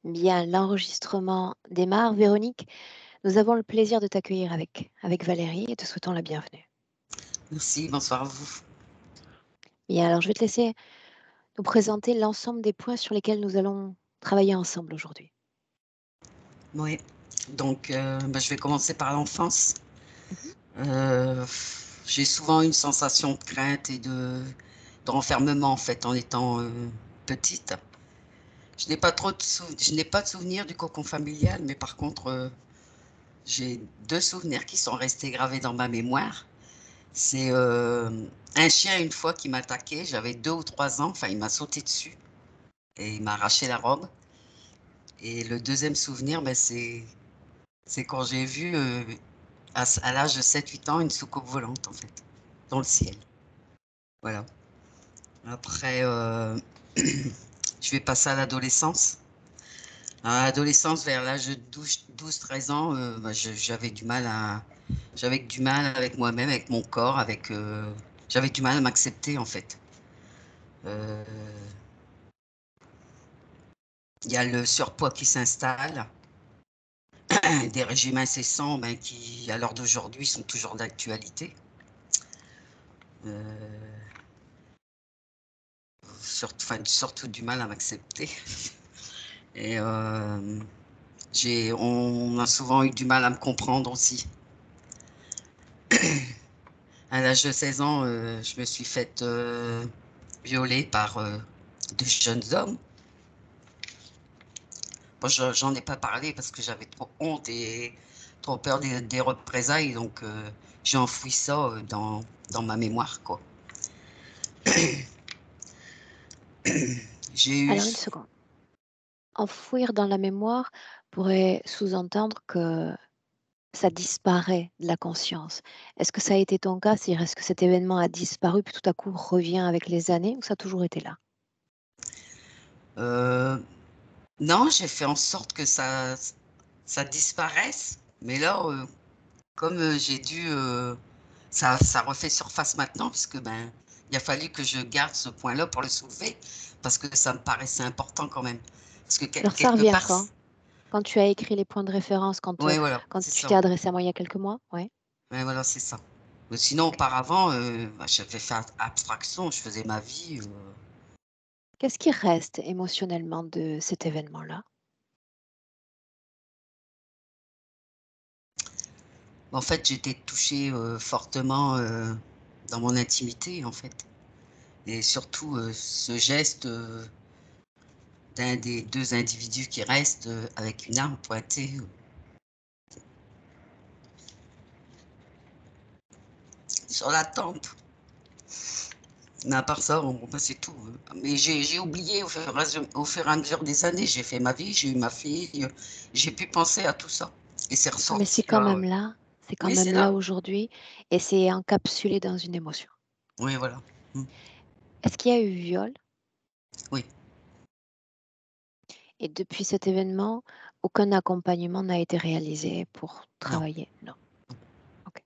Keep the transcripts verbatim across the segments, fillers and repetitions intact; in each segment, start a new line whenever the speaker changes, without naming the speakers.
Bien, l'enregistrement démarre. Véronique, nous avons le plaisir de t'accueillir avec, avec Valérie et te souhaitons la bienvenue.
Merci, bonsoir à vous.
Bien, alors je vais te laisser nous présenter l'ensemble des points sur lesquels nous allons travailler ensemble aujourd'hui.
Oui, donc euh, bah, je vais commencer par l'enfance.
Mhm.
Euh, j'ai souvent une sensation de crainte et de, de renfermement en fait en étant euh, petite. Je n'ai pas trop de sou- je n'ai pas de souvenirs du cocon familial, mais par contre euh, j'ai deux souvenirs qui sont restés gravés dans ma mémoire. C'est euh, un chien une fois qui m'a attaqué, j'avais deux ou trois ans, enfin il m'a sauté dessus et il m'a arraché la robe. Et le deuxième souvenir, ben, c'est c'est quand j'ai vu euh, à, à l'âge de sept huit ans une soucoupe volante en fait, dans le ciel. Voilà. Après, euh, je vais passer à l'adolescence. À l'adolescence, vers l'âge de douze treize ans, euh, bah, je- j'avais du mal à, j'avais du mal avec moi-même, avec mon corps, avec, euh, j'avais du mal à m'accepter en fait. Euh, Il y a le surpoids qui s'installe, des régimes incessants ben, qui, à l'heure d'aujourd'hui, sont toujours d'actualité. Euh, surtout, enfin, surtout du mal à m'accepter. Et euh, j'ai, on a souvent eu du mal à me comprendre aussi. À l'âge de seize ans, euh, je me suis faite euh, violer par euh, de jeunes hommes. Bon, je- j'en ai pas parlé parce que j'avais trop honte et trop peur des, des représailles, donc euh, j'ai enfoui ça euh, dans, dans ma mémoire, quoi. J'ai eu,
Alors une seconde. Enfouir dans la mémoire pourrait sous-entendre que ça disparaît de la conscience. Est-ce que ça a été ton cas? C'est-à-dire, est-ce que cet événement a disparu puis tout à coup revient avec les années ou ça a toujours été là?
euh, non, j'ai fait en sorte que ça, ça disparaisse, mais là, euh, comme euh, j'ai dû, euh, ça, ça refait surface maintenant, puisque ben, il a fallu que je garde ce point-là pour le soulever, parce que ça me paraissait important quand même. Parce que quel-
Alors ça
quelque
revient
part,
quand? Quand tu as écrit les points de référence, quand, euh,
oui, voilà,
quand
c'est
tu
ça.
t'es adressé à moi il y a quelques mois? Ouais.
Ouais, voilà, c'est ça. Mais sinon, auparavant, euh, bah, j'avais fait abstraction, je faisais ma vie. euh.
Qu'est-ce qui reste émotionnellement de cet événement-là?
En fait, j'étais touchée euh, fortement euh, dans mon intimité, en fait. Et surtout, euh, ce geste euh, d'un des deux individus qui restent euh, avec une arme pointée euh, sur la tempe. Mais à part ça, bon, ben, c'est tout. euh. Mais j'ai j'ai oublié au fur, et à mesure, au fur et à mesure des années. J'ai fait ma vie, j'ai eu ma fille, euh, j'ai pu penser à tout ça. Et c'est
Ah, mais c'est
ressorti
quand
là.
même
euh.
là, c'est quand
Oui,
même
c'est
là
là.
aujourd'hui et c'est encapsulé dans une émotion.
Oui, voilà. Mm.
Est-ce qu'il y a eu viol?
Oui,
Et depuis cet événement, aucun accompagnement n'a été réalisé pour
non.
travailler? Non. OK.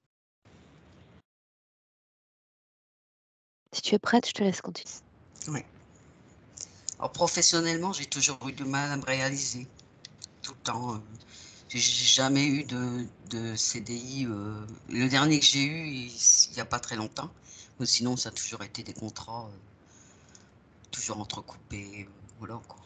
Si tu es prête, je te laisse continuer.
Oui. Alors, professionnellement, j'ai toujours eu du mal à me réaliser. Tout le temps. euh, J'ai jamais eu de, de C D I. euh, Le dernier que j'ai eu, il n'y a pas très longtemps. Mais sinon, ça a toujours été des contrats, euh, toujours entrecoupés. euh, Voilà, quoi.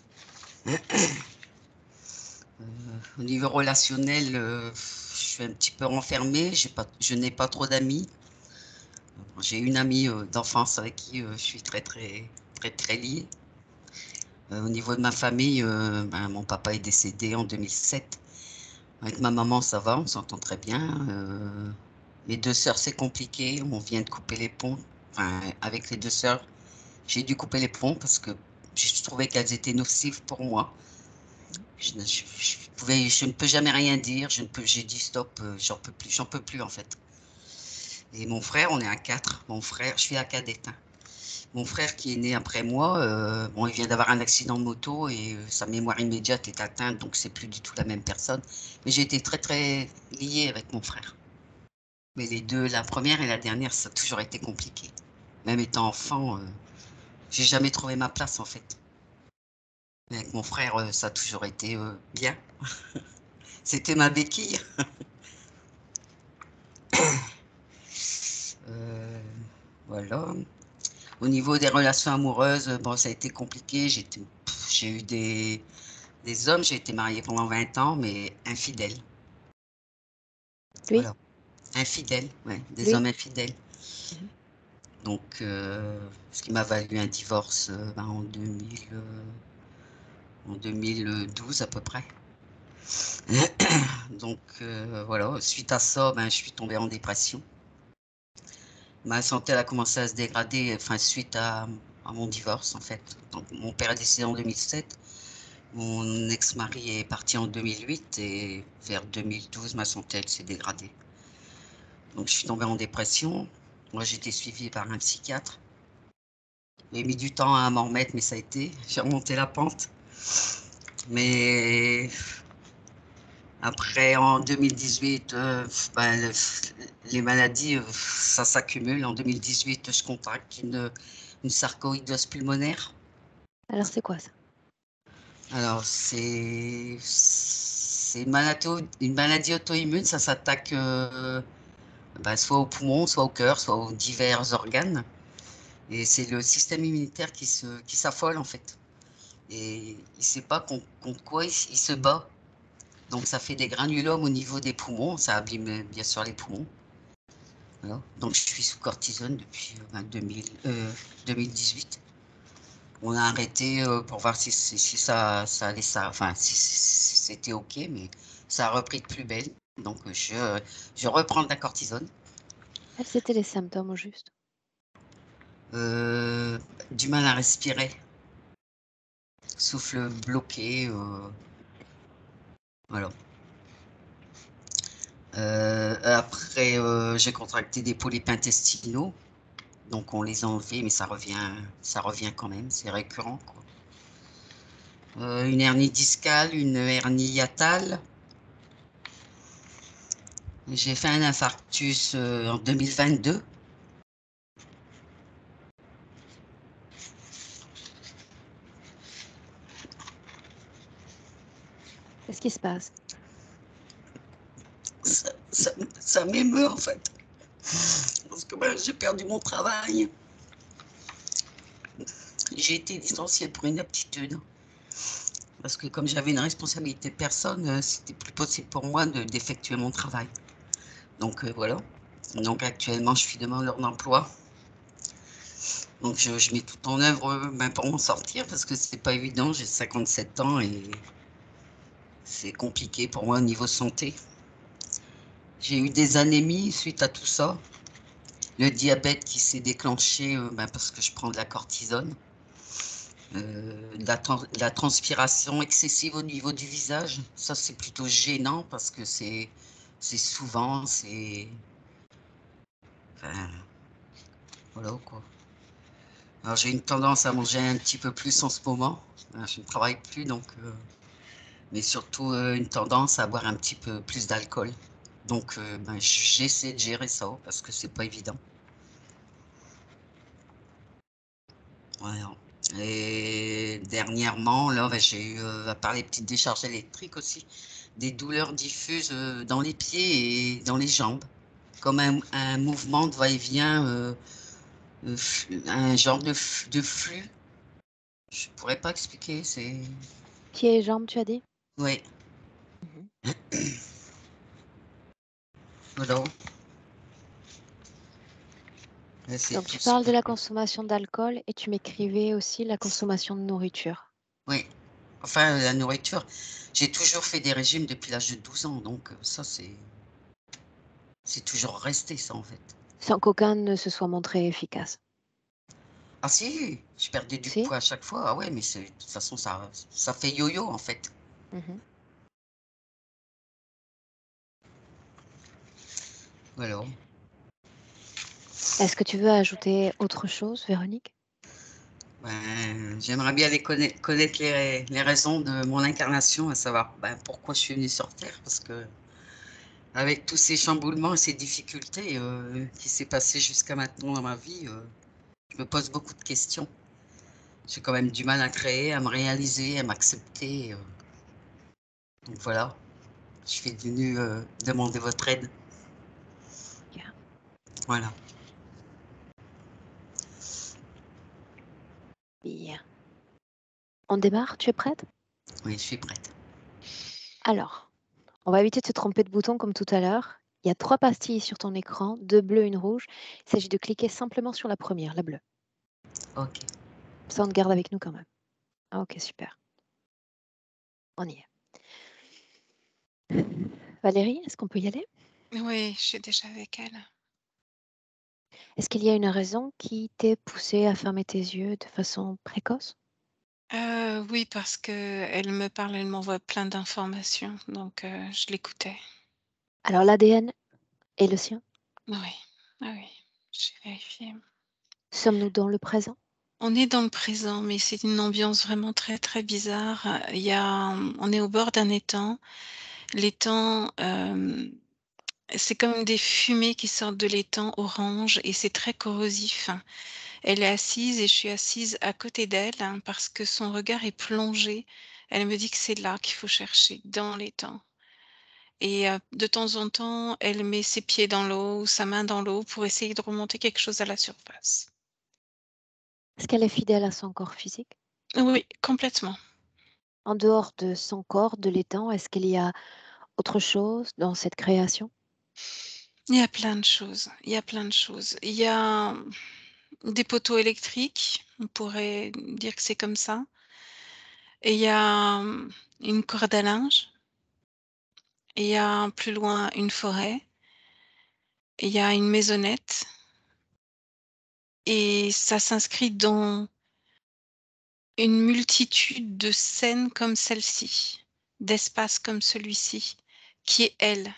Euh, Au niveau relationnel, euh, je suis un petit peu renfermée. J'ai pas, je n'ai pas trop d'amis. J'ai une amie euh, d'enfance avec qui euh, je suis très, très, très, très liée. Euh, au niveau de ma famille, euh, ben, mon papa est décédé en deux mille sept. Avec ma maman, ça va, on s'entend très bien. Euh, mes deux sœurs, c'est compliqué. On vient de couper les ponts. Enfin, avec les deux sœurs, j'ai dû couper les ponts parce que je trouvais qu'elles étaient nocives pour moi. Je, ne- je- je pouvais, je ne peux jamais rien dire. Je ne peux, j'ai dit stop, euh, j'en peux plus, j'en peux plus en fait. Et mon frère, on est à quatre. Mon frère, je suis à cadette, hein. Mon frère qui est né après moi, euh, bon, il vient d'avoir un accident de moto et euh, sa mémoire immédiate est atteinte, donc c'est plus du tout la même personne. Mais j'ai été très très liée avec mon frère. Mais les deux, la première et la dernière, ça a toujours été compliqué. Même étant enfant, euh, j'ai jamais trouvé ma place en fait. Avec mon frère, euh, ça a toujours été euh, bien. C'était ma béquille. Euh, voilà. Au niveau des relations amoureuses, bon, ça a été compliqué. J'étais, pff, j'ai eu des, des hommes, j'ai été mariée pendant vingt ans, mais infidèles.
Lui?
Voilà. Infidèles, ouais, des
Lui?
hommes infidèles.
Mmh.
Donc, euh, ce qui m'a valu un divorce euh, ben, en deux mille, euh, en deux mille douze à peu près. Donc, euh, voilà, suite à ça, ben, je suis tombée en dépression. Ma santé elle a commencé à se dégrader, enfin, suite à, à mon divorce, en fait. Donc, mon père est décédé en deux mille sept. Mon ex-mari est parti en deux mille huit et vers deux mille douze, ma santé elle s'est dégradée. Donc, je suis tombée en dépression. Moi, j'ai été suivie par un psychiatre. J'ai mis du temps à m'en remettre, mais ça a été. J'ai remonté la pente. Mais après, en deux mille dix-huit, euh, ben, le- les maladies, euh, ça s'accumule. En deux mille dix-huit, je contracte une, une sarcoïdose pulmonaire.
Alors c'est quoi ça?
Alors, c'est c'est une maladie, une maladie auto-immune. Ça s'attaque euh, ben, soit au poumon, soit au cœur, soit aux divers organes. Et c'est le système immunitaire qui se, qui s'affole, en fait. Et il ne sait pas contre, contre quoi il, il se bat. Donc ça fait des granulomes au niveau des poumons, ça abîme bien sûr les poumons. Voilà. Donc je suis sous cortisone depuis euh, deux mille, euh, deux mille dix-huit. On a arrêté euh, pour voir si, si, si ça, ça allait, ça, enfin si, si- si c'était ok, mais ça a repris de plus belle. Donc je, je reprends de la cortisone.
Quels étaient les symptômes au juste?
Euh, du mal à respirer, souffle bloqué, euh, voilà. Euh, après, euh, j'ai contracté des polypes intestinaux. Donc on les a enlevés, mais ça revient, ça revient quand même, c'est récurrent, quoi. Euh, une hernie discale, une hernie hiatale. J'ai fait un infarctus euh, en deux mille vingt-deux.
Qu'est-ce qui se passe?
Ça, ça, ça m'émeut en fait, parce que ben, j'ai perdu mon travail. J'ai été licenciée pour inaptitude, parce que comme j'avais une responsabilité de personne, euh, c'était plus possible pour moi de, d'effectuer mon travail. Donc euh, voilà. Donc actuellement, je suis demandeur d'emploi. Donc je, je mets tout en œuvre ben, pour m'en sortir parce que c'est pas évident, j'ai cinquante-sept ans et c'est compliqué pour moi au niveau santé. J'ai eu des anémies suite à tout ça. Le diabète qui s'est déclenché euh, ben, parce que je prends de la cortisone. Euh, de la, de la transpiration excessive au niveau du visage. Ça c'est plutôt gênant parce que c'est c'est souvent, c'est... Enfin, voilà quoi. Alors j'ai une tendance à manger un petit peu plus en ce moment. Je ne travaille plus donc... Euh, mais surtout euh, une tendance à boire un petit peu plus d'alcool. Donc euh, ben, j'essaie de gérer ça parce que c'est pas évident. Voilà. Et dernièrement, là, ben, j'ai eu, euh, à part les petites décharges électriques aussi, des douleurs diffuses euh, dans les pieds et dans les jambes, comme un, un mouvement de va-et-vient, euh, euh, un genre de, de flux. Je pourrais pas expliquer, c'est...
Pieds et jambes, tu as dit?
Oui,
Mmh.
voilà. C'est
Donc
tout
tu
ce
parles
que...
de la consommation d'alcool et tu m'écrivais aussi la consommation de nourriture.
Oui, enfin, la nourriture, j'ai toujours fait des régimes depuis l'âge de douze ans, donc euh, ça, c'est c'est toujours resté, ça, en fait.
Sans qu'aucun ne se soit montré efficace.
Ah si, je perdais du
Si?
poids à chaque fois. Ah ouais, mais c'est, de toute façon, ça, ça fait yo-yo, en fait.
Mmh.
Voilà.
Est-ce que tu veux ajouter autre chose, Véronique?
Ben, j'aimerais bien les connaître, connaître les, les raisons de mon incarnation, à savoir ben, pourquoi je suis venue sur Terre, parce que avec tous ces chamboulements et ces difficultés euh, qui s'est passé jusqu'à maintenant dans ma vie, euh, je me pose beaucoup de questions. j'ai quand même du mal à créer, à me réaliser, à m'accepter. euh. Donc voilà, je suis venue euh, demander votre aide.
Bien.
Voilà.
Bien. On démarre? Tu es prête?
Oui, je suis prête.
Alors, on va éviter de se tromper de bouton comme tout à l'heure. Il y a trois pastilles sur ton écran, deux bleues, une rouge. Il s'agit de cliquer simplement sur la première, la bleue.
Ok.
Ça, on te garde avec nous quand même. Ah, ok, super. On y est. Valérie, est-ce qu'on peut y aller?
Oui, je suis déjà avec elle.
Est-ce qu'il y a une raison qui t'ait poussée à fermer tes yeux de façon précoce?
Heu, oui, parce qu'elle me parle, elle m'envoie plein d'informations, donc heu, je l'écoutais.
Alors, l'A D N est le sien?
Oui, ah oui, j'ai vérifié.
Sommes-nous dans le présent?
On est dans le présent, mais c'est une ambiance vraiment très, très bizarre. Il y a, mmh, on est au bord d'un étang. L'étang, hem, c'est comme des fumées qui sortent de l'étang orange et c'est très corrosif. Elle est assise et je suis assise à côté d'elle, hein, parce que son regard est plongé. Elle me dit que c'est là qu'il faut chercher, dans l'étang. Et heu, de temps en temps, elle met ses pieds dans l'eau ou sa main dans l'eau pour essayer de remonter quelque chose à la surface.
Est-ce qu'elle est fidèle à son corps physique?
Oui, complètement.
En dehors de son corps, de l'étang, est-ce qu'il y a autre chose dans cette création?
Il y a plein de choses, il y a plein de choses. Il y a, mmh, des poteaux électriques, on pourrait dire que c'est comme ça. Et il y a, mmh, une corde à linge et il y a plus loin une forêt et il y a une maisonnette et ça s'inscrit dans une multitude de scènes comme celle-ci, d'espaces comme celui-ci, qui est elle.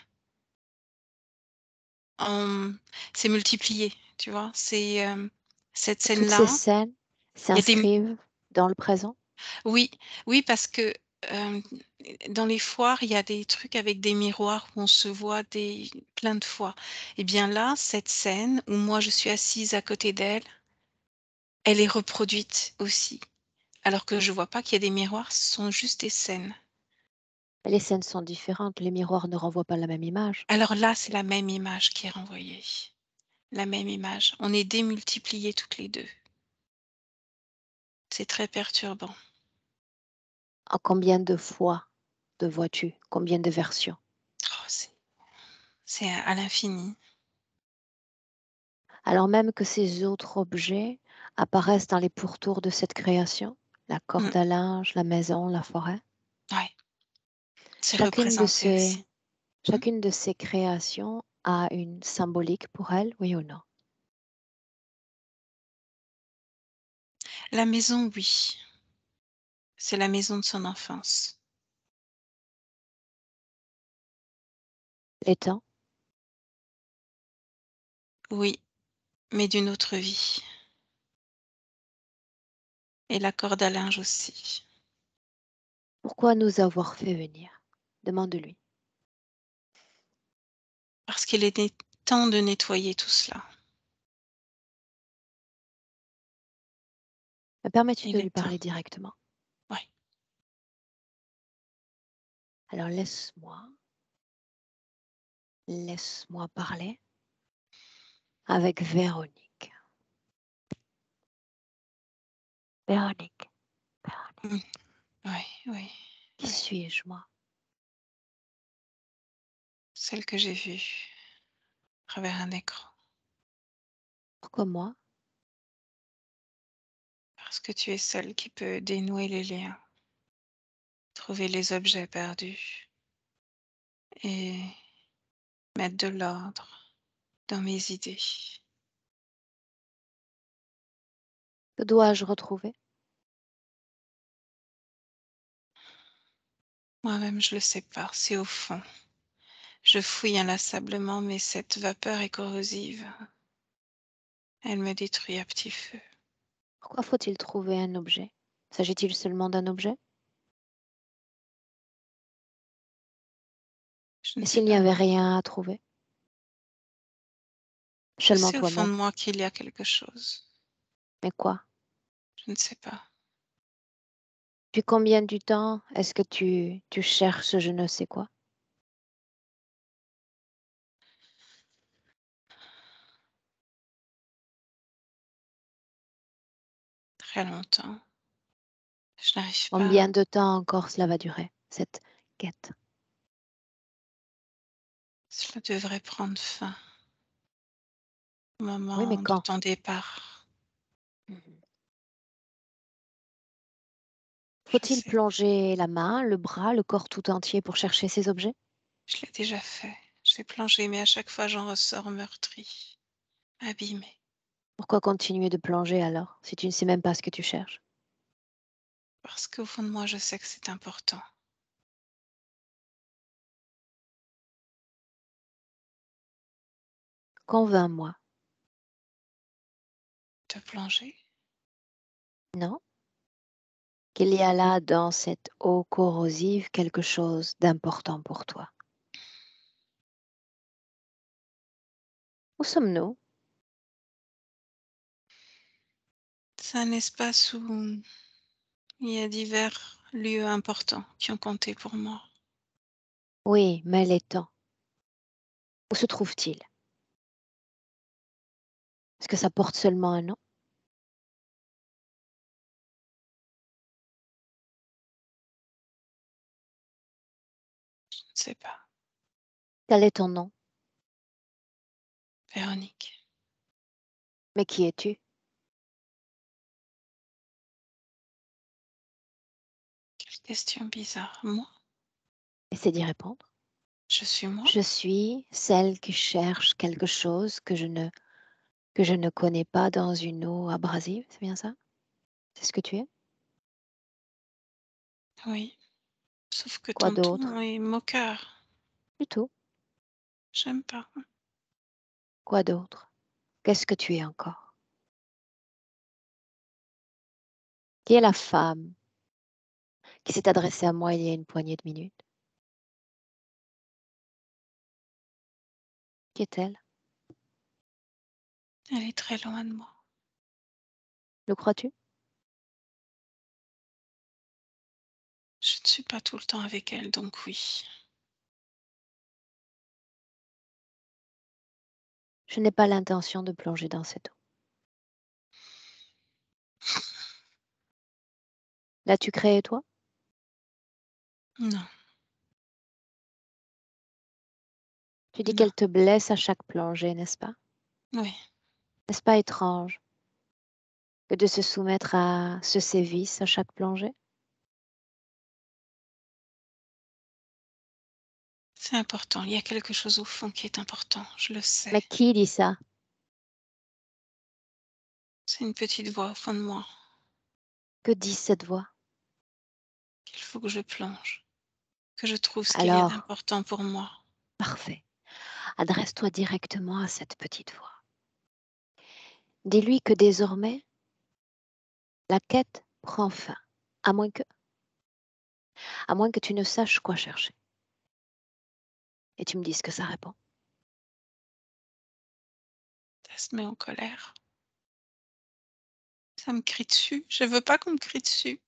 En c'est multiplié, tu vois? C'est, hem, cette
Et toutes ces
scène-là,
scènes
il y a des
s'inscrivent dans le présent?
oui, oui parce que, hem, dans les foires, il y a des trucs avec des miroirs où on se voit des plein de fois. Et bien là, cette scène où moi je suis assise à côté d'elle, elle est reproduite aussi. Alors que je vois pas qu'il y a des miroirs, ce sont juste des scènes.
Les scènes sont différentes, les miroirs ne renvoient pas la même image.
Alors là, c'est la même image qui est renvoyée, la même image. On est démultipliées toutes les deux. C'est très perturbant.
En combien de fois de vois-tu? Combien de versions?
Oh, c'est c'est à à l'infini.
Alors même que ces autres objets apparaissent dans les pourtours de cette création, la
Mmh,
corde à linge, la maison, la forêt.
ouais, c'est
Chacune de
représenté
ces,
aussi. Mmh.
chacune de ces créations a une symbolique pour elle, oui ou non?
La maison, oui, c'est la maison de son enfance.
Les temps,
Oui, mais d'une autre vie et la corde à linge aussi.
pourquoi nous avoir fait venir? Demande-lui.
Parce qu'il est né temps de nettoyer tout cela.
Me permets-tu de
Il
lui
est temps.
parler directement?
Ouais.
Alors laisse-moi, laisse-moi parler avec Véronique. Véronique, Véronique,
Mmh. Oui, oui,
qui
oui.
suis-je moi?
Celle que j'ai vue à travers un écran.
Pourquoi moi?
Parce que tu es celle qui peut dénouer les liens, trouver les objets perdus et mettre de l'ordre dans mes idées.
Que dois-je retrouver?
Moi-même, je le sais pas, c'est au fond. Je fouille inlassablement, mais cette vapeur est corrosive. Elle me détruit à petit feu.
Pourquoi faut-il trouver un objet? S'agit-il seulement d'un objet?
Je ne
Et
sais
s'il n'y
pas.
avait rien à trouver?
Je
Seulement
sais au fond de
toi-même.
moi qu'il y a quelque chose.
Mais quoi?
Je ne sais pas.
Depuis combien de temps est-ce que tu, tu cherches je ne sais quoi?
Très longtemps. Je n'arrive pas.
Combien de temps encore cela va durer, cette quête?
Cela devrait prendre fin au
Oui, mais
moment de
quand?
ton départ.
Mhm.
Je
Faut-il
sais,
plonger la main, le bras, le corps tout entier pour chercher ces objets?
je l'ai déjà fait. J'ai plongé, mais à chaque fois j'en ressors meurtri, abîmé.
Pourquoi continuer de plonger alors, si tu ne sais même pas ce que tu cherches?
Parce qu'au fond de moi, je sais que c'est important
Convainc-moi.
de plonger.
Non? Qu'il y a là, dans cette eau corrosive, quelque chose d'important pour toi. Où sommes-nous?
C'est un espace où il y a divers lieux importants qui ont compté pour moi.
Oui, mais les temps. Où se trouve-t-il? Est-ce que ça porte seulement un nom?
Je ne sais pas.
Quel est ton nom?
Véronique,
Mais qui es-tu?
quelle question bizarre. Moi,
Essaie d'y répondre.
je suis moi.
Je suis celle qui cherche quelque chose que je ne, que je ne connais pas dans une eau abrasive, c'est bien ça? C'est ce que tu es?
Oui, sauf que
Quoi
ton
d'autre?
ton est moqueur.
Du tout.
J'aime pas.
Quoi d'autre? Qu'est-ce que tu es encore? Qui est la femme qui s'est adressée à moi il y a une poignée de minutes? Qui est-elle?
Elle est très loin de moi.
Le crois-tu?
Je ne suis pas tout le temps avec elle, donc oui.
Je n'ai pas l'intention de plonger dans cette eau. L'as-tu créée toi?
Non,
Tu dis
non,
qu'elle te blesse à chaque plongée, n'est-ce pas?
oui.
N'est-ce pas étrange que de se soumettre à ce sévice à chaque plongée?
C'est important. Il y a quelque chose au fond qui est important. Je le sais.
Mais qui dit ça?
C'est une petite voix au fond de moi.
Que dit cette voix?
Qu'il faut que je plonge. Que je trouve ce qu'il y a
Alors,
d'important pour moi.
parfait. Adresse-toi directement à cette petite voix. Dis-lui que désormais, la quête prend fin, à moins que, à moins que tu ne saches quoi chercher. Et tu me dis ce que ça répond.
Ça se met en colère. Ça me crie dessus. Je veux pas qu'on me crie dessus.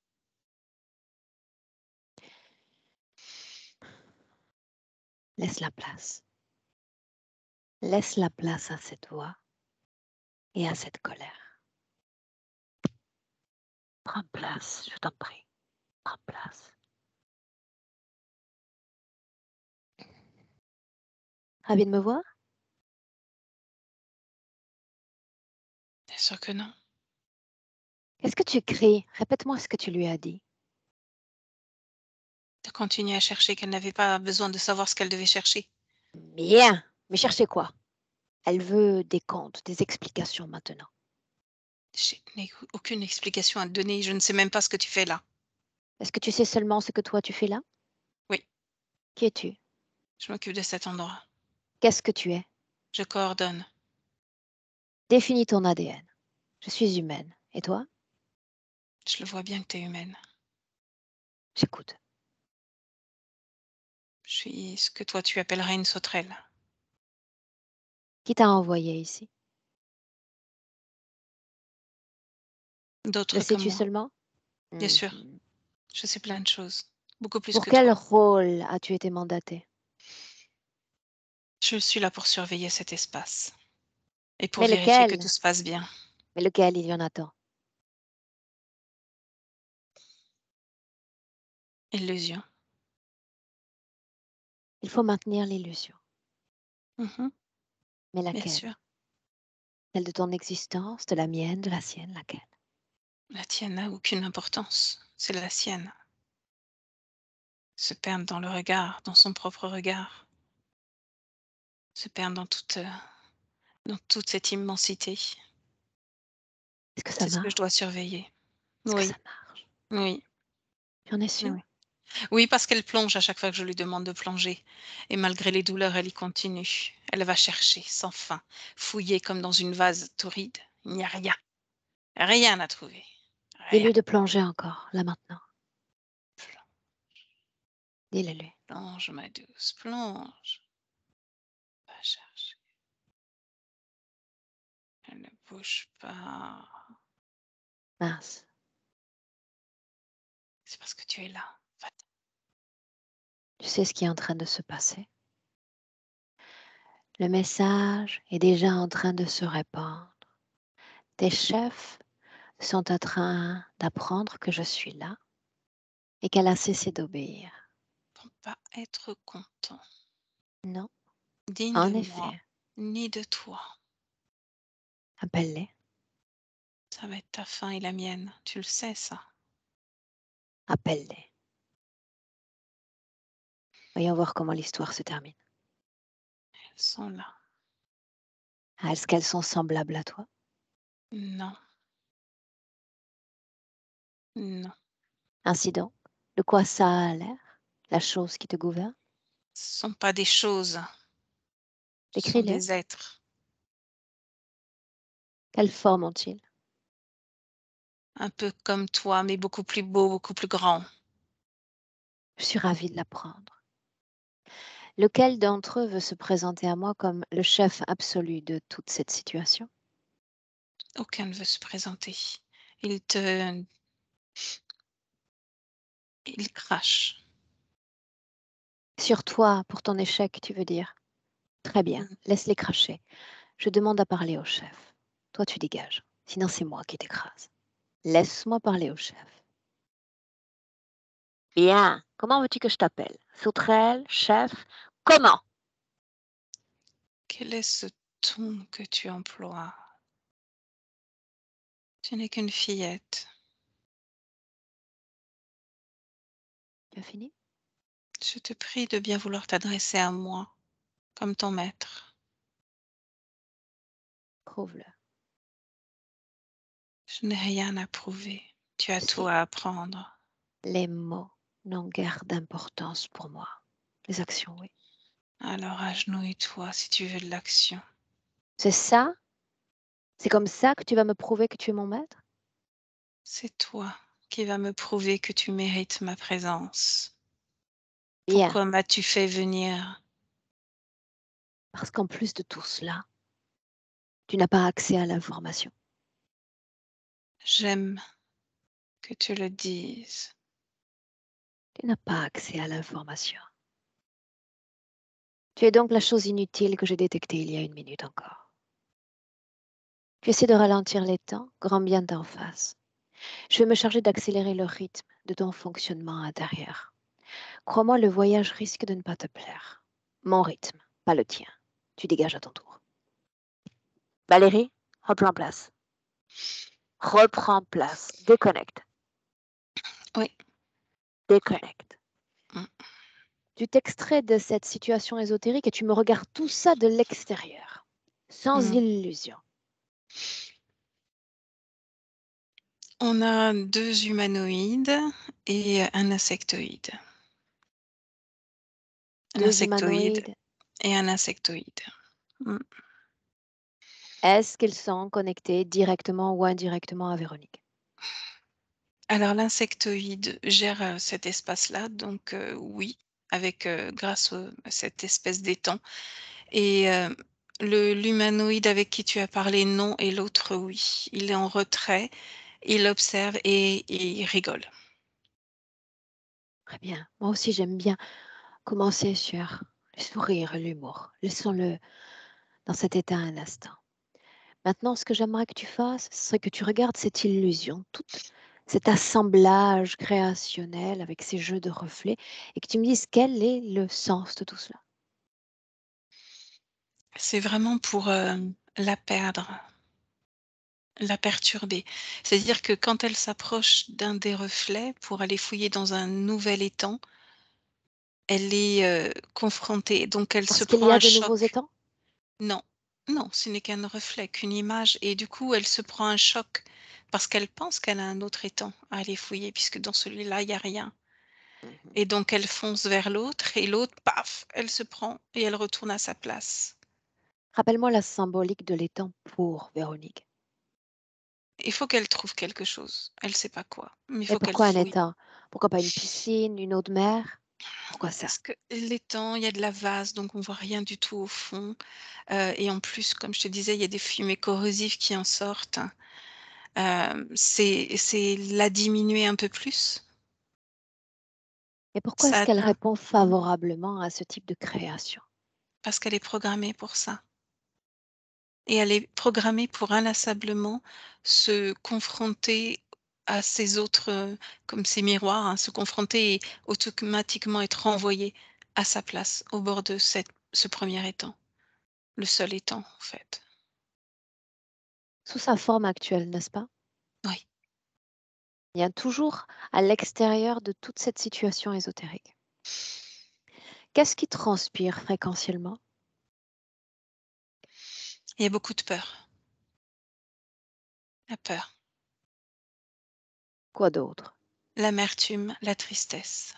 Laisse la place. Laisse la place à cette voix et à cette colère. Prends place, je t'en prie. Prends place. Ravi de me voir?
Bien sûr que non.
Qu'est-ce que tu cries? Répète-moi ce que tu lui as dit.
De continuer à chercher qu'elle n'avait pas besoin de savoir ce qu'elle devait chercher.
Bien. Mais cherchez quoi? Elle veut des comptes, des explications maintenant.
Je n'ai aucune explication à te donner. Je ne sais même pas ce que tu fais là.
Est-ce que tu sais seulement ce que toi tu fais là?
Oui,
Qui es-tu?
je m'occupe de cet endroit.
Qu'est-ce que tu es?
Je coordonne.
Définis ton A D N. Je suis humaine. Et toi?
Je le vois bien que tu es humaine.
J'écoute.
Je suis ce que toi tu appellerais une sauterelle.
Qui t'a envoyé ici? Le
D'autres que
sais-tu
moi,
seulement?
bien sûr.
Mhm.
Je sais plein de choses, beaucoup plus
Pour
que
quel
toi.
rôle as-tu été mandatée?
Je suis là pour surveiller cet espace et pour
Mais
vérifier que
lequel?
tout se passe bien.
Mais lequel? Il y en a tant.
Illusion.
Il faut maintenir l'illusion.
Mmh.
Mais
Bien
laquelle?
sûr.
Celle de ton existence, de la mienne, de la sienne, laquelle?
La tienne n'a aucune importance, c'est la sienne. Se perdre dans le regard, dans son propre regard, se perdre dans toute, heu, dans toute cette immensité.
Est-ce que ça
C'est ce que je
marche?
dois surveiller.
Est-ce que ça
Oui,
marche?
oui,
Tu en es sûre?
oui. Oui, parce qu'elle plonge à chaque fois que je lui demande de plonger et malgré les douleurs, elle y continue. Elle va chercher sans fin, fouiller comme dans une vase torride. Il n'y a rien, rien à trouver, rien.
Dis-lui de plonger encore, là maintenant. Dis-le-lui.
Plonge, ma douce, plonge. Va chercher. Elle ne bouge pas.
Mince.
C'est parce que tu es là. Va-t'en.
Tu sais ce qui est en train de se passer? Le message est déjà en train de se répandre. Tes chefs sont en train d'apprendre que je suis là et qu'elle a cessé d'obéir.
Pour pas être content,
Non,
digne
en
de moi,
effet.
ni de toi.
Appelle-les.
Ça va être ta fin et la mienne. Tu le sais, ça.
Appelle-les. Voyons voir comment l'histoire se termine.
Elles sont là.
Ah, est-ce qu'elles sont semblables à toi?
Non, non.
Ainsi donc, de quoi ça a l'air? La chose qui te gouverne?
Ce ne sont pas des choses, ce sont
Décris-les.
des êtres.
Quelle forme ont-ils?
Un peu comme toi, mais beaucoup plus beaux, beaucoup plus grands.
Je suis ravie de l'apprendre. Lequel d'entre eux veut se présenter à moi comme le chef absolu de toute cette situation?
Aucun ne veut se présenter. Ils te... Ils crachent.
Sur toi, pour ton échec, tu veux dire? Très bien,
Mm.
laisse-les cracher. Je demande à parler au chef. Toi, tu dégages. Sinon, c'est moi qui t'écrase. Laisse-moi parler au chef. Bien. Comment veux-tu que je t'appelle? Sauterelle, chef? Comment?
Quel est ce ton que tu emploies? Tu n'es qu'une fillette.
Tu as fini?
Je te prie de bien vouloir t'adresser à moi, comme ton maître.
Prouve-le.
Je n'ai rien à prouver. Tu as tout
Si.
à apprendre.
Les mots n'ont guère d'importance pour moi. Les actions, oui.
Alors agenouille-toi si tu veux de l'action.
C'est ça? C'est comme ça que tu vas me prouver que tu es mon maître?
C'est toi qui vas me prouver que tu mérites ma présence.
Bien.
Pourquoi m'as-tu fait venir?
Parce qu'en plus de tout cela, tu n'as pas accès à l'information.
J'aime que tu le dises.
Tu n'as pas accès à l'information. Tu es donc la chose inutile que j'ai détectée il y a une minute encore. Tu essaies de ralentir les temps, grand bien t'en fasse. Je vais me charger d'accélérer le rythme de ton fonctionnement intérieur. Crois-moi, le voyage risque de ne pas te plaire. Mon rythme, pas le tien. Tu dégages à ton tour. Valérie, reprends place. Reprends place. Déconnecte.
Oui.
Déconnecte.
Mm.
Tu t'extrais de cette situation ésotérique et tu me regardes tout ça de l'extérieur, sans
Mm.
illusion.
On a deux humanoïdes et un insectoïde. Un
Deux
insectoïde
humanoïdes.
et un insectoïde. Mm.
Est-ce qu'ils sont connectés directement ou indirectement à Véronique?
Alors l'insectoïde gère euh, cet espace-là, donc euh, oui, avec euh, grâce au- à cette espèce d'étang. Et euh, le l'humanoïde avec qui tu as parlé, non, et l'autre, oui. Il est en retrait, il observe et, et il rigole.
Très bien. Moi aussi, j'aime bien commencer sur le sourire et l'humour. Laissons-le dans cet état un instant. Maintenant, ce que j'aimerais que tu fasses, ce serait que tu regardes cette illusion, tout cet assemblage créationnel avec ces jeux de reflets et que tu me dises quel est le sens de tout cela.
C'est vraiment pour, hem, la perdre, la perturber. C'est-à-dire que quand elle s'approche d'un des reflets pour aller fouiller dans un nouvel étang, elle est, heu, confrontée, donc elle se
Parce qu'il
prend
y a
un
de nouveaux
choc.
étangs?
Non, non, ce n'est qu'un reflet, qu'une image et du coup, elle se prend un choc parce qu'elle pense qu'elle a un autre étang à aller fouiller puisque dans celui-là, il y a rien
Mhm.
et donc elle fonce vers l'autre et l'autre, paf, elle se prend et elle retourne à sa place.
Rappelle-moi la symbolique de l'étang pour Véronique.
Il faut qu'elle trouve quelque chose. Elle sait pas quoi, mais il
Et
faut qu'elle
pourquoi un
fouille.
étang? Pourquoi pas une piscine, une eau de mer? Pourquoi ça?
Parce que l'étang, il y a de la vase, donc on voit rien du tout au fond, heu et en plus, comme je te disais, il y a des fumées corrosives qui en sortent. Hem, c'est c'est la diminuer un peu plus.
Et pourquoi
Ça
est-ce qu'elle
atteint
répond favorablement à ce type de création?
parce qu'elle est programmée pour ça et elle est programmée pour inlassablement se confronter à ces autres, heu, comme ces miroirs, hein, se confronter et automatiquement être renvoyée à sa place, au bord de cette ce premier étang, le seul étang, en fait.
Sous sa forme actuelle, n'est-ce pas?
Oui.
Il y a toujours à l'extérieur de toute cette situation ésotérique. Qu'est-ce qui transpire fréquentiellement?
Il y a beaucoup de peur, la peur,
Quoi d'autre?
l'amertume, la tristesse,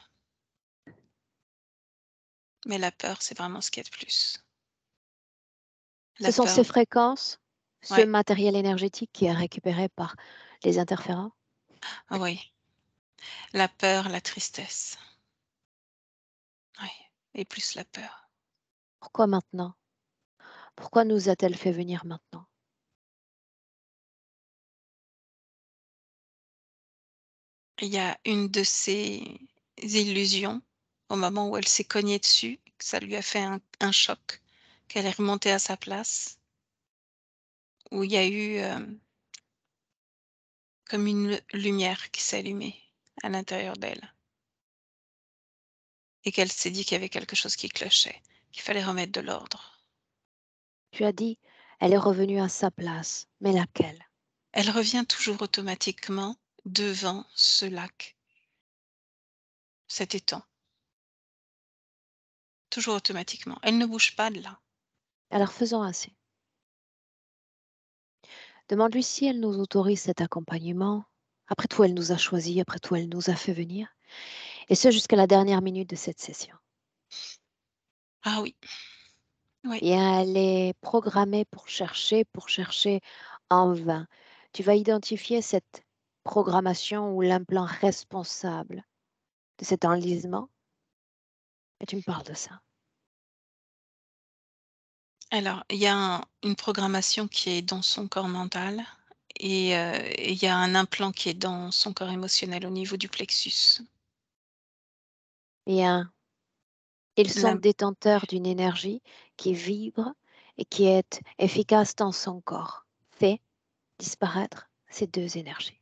mais la peur, c'est vraiment ce qu'il y a de plus.
Ce
La
sont ces
peur,
fréquences, ce
ouais,
matériel énergétique qui est récupéré par les interférents?
ah oui, la peur, la tristesse, oui et plus la peur.
Pourquoi maintenant? Pourquoi nous a-t-elle fait venir maintenant?
Il y a une de ces illusions, au moment où elle s'est cognée dessus, que ça lui a fait un un choc, qu'elle est remontée à sa place, où il y a eu, hem, comme une lumière qui s'est allumée à l'intérieur d'elle et qu'elle s'est dit qu'il y avait quelque chose qui clochait, qu'il fallait remettre de l'ordre.
Tu as dit, elle est revenue à sa place, mais laquelle?
Elle revient toujours automatiquement devant ce lac, cet étang, toujours automatiquement. Elle ne bouge pas de là.
Alors faisons ainsi. Demande-lui si elle nous autorise cet accompagnement. Après tout, elle nous a choisis, après tout, elle nous a fait venir. Et ce, jusqu'à la dernière minute de cette session.
Ah oui, oui.
Et elle est programmée pour chercher, pour chercher en vain. Tu vas identifier cette programmation ou l'implant responsable de cet enlisement et tu me parles de ça.
Alors, il y a un une programmation qui est dans son corps mental et heu, et il y a un implant qui est dans son corps émotionnel au niveau du plexus.
Et un, ils sont
L'im
détenteurs d'une énergie qui vibre et qui est efficace dans son corps. Fait disparaître ces deux énergies.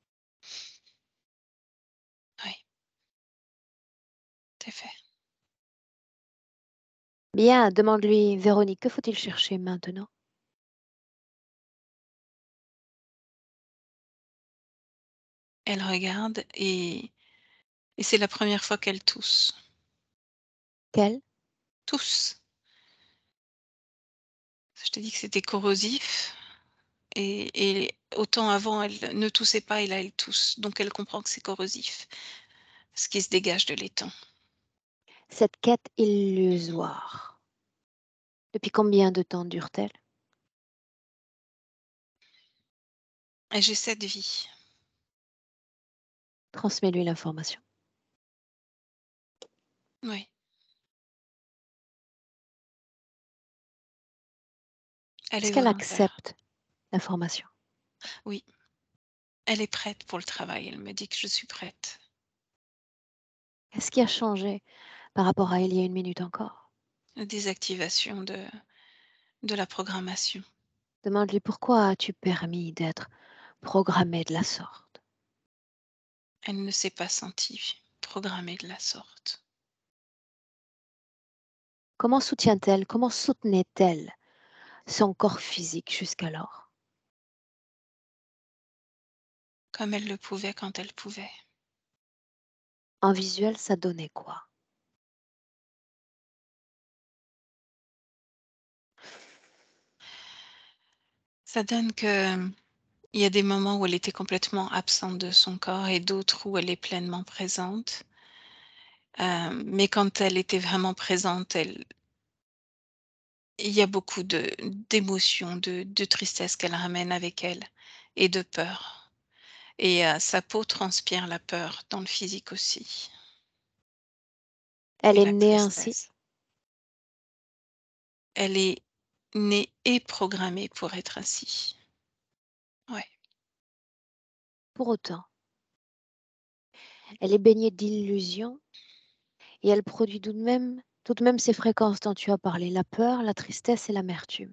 Oui, tout à fait.
Bien, demande-lui, Véronique, que faut-il chercher maintenant?
Elle regarde et et c'est la première fois qu'elle tousse.
Quelle?
Tousse. Je t'ai dit que c'était corrosif et et autant avant elle ne toussait pas et là elle tousse, donc elle comprend que c'est corrosif, ce qui se dégage de l'étang.
Cette quête illusoire. Depuis combien de temps dure-t-elle?
Et j'ai cette vie.
Transmets-lui l'information.
Oui, elle
Est-ce
est
qu'elle
volontaire.
accepte l'information?
Oui, elle est prête pour le travail, elle me dit que je suis prête.
Qu'est-ce qui a changé par rapport à il y a une minute encore?
La désactivation de de la programmation.
Demande-lui pourquoi as-tu permis d'être programmée de la sorte?
Elle ne s'est pas sentie programmée de la sorte.
Comment soutient-elle, comment soutenait-elle son corps physique jusqu'alors?
Comme elle le pouvait quand elle pouvait.
En visuel, ça donnait quoi?
Ça donne que il y a des moments où elle était complètement absente de son corps et d'autres où elle est pleinement présente. Heu, mais quand elle était vraiment présente, elle il y a beaucoup de d'émotions, de de tristesse qu'elle ramène avec elle et de peur et heu, sa peau transpire la peur dans le physique aussi
Elle
et
est
la
née ainsi?
tristesse. Elle est née et programmée pour être ainsi. Ouais.
Pour autant, elle est baignée d'illusions et elle produit tout de même tout de même ces fréquences dont tu as parlé, la peur, la tristesse et l'amertume.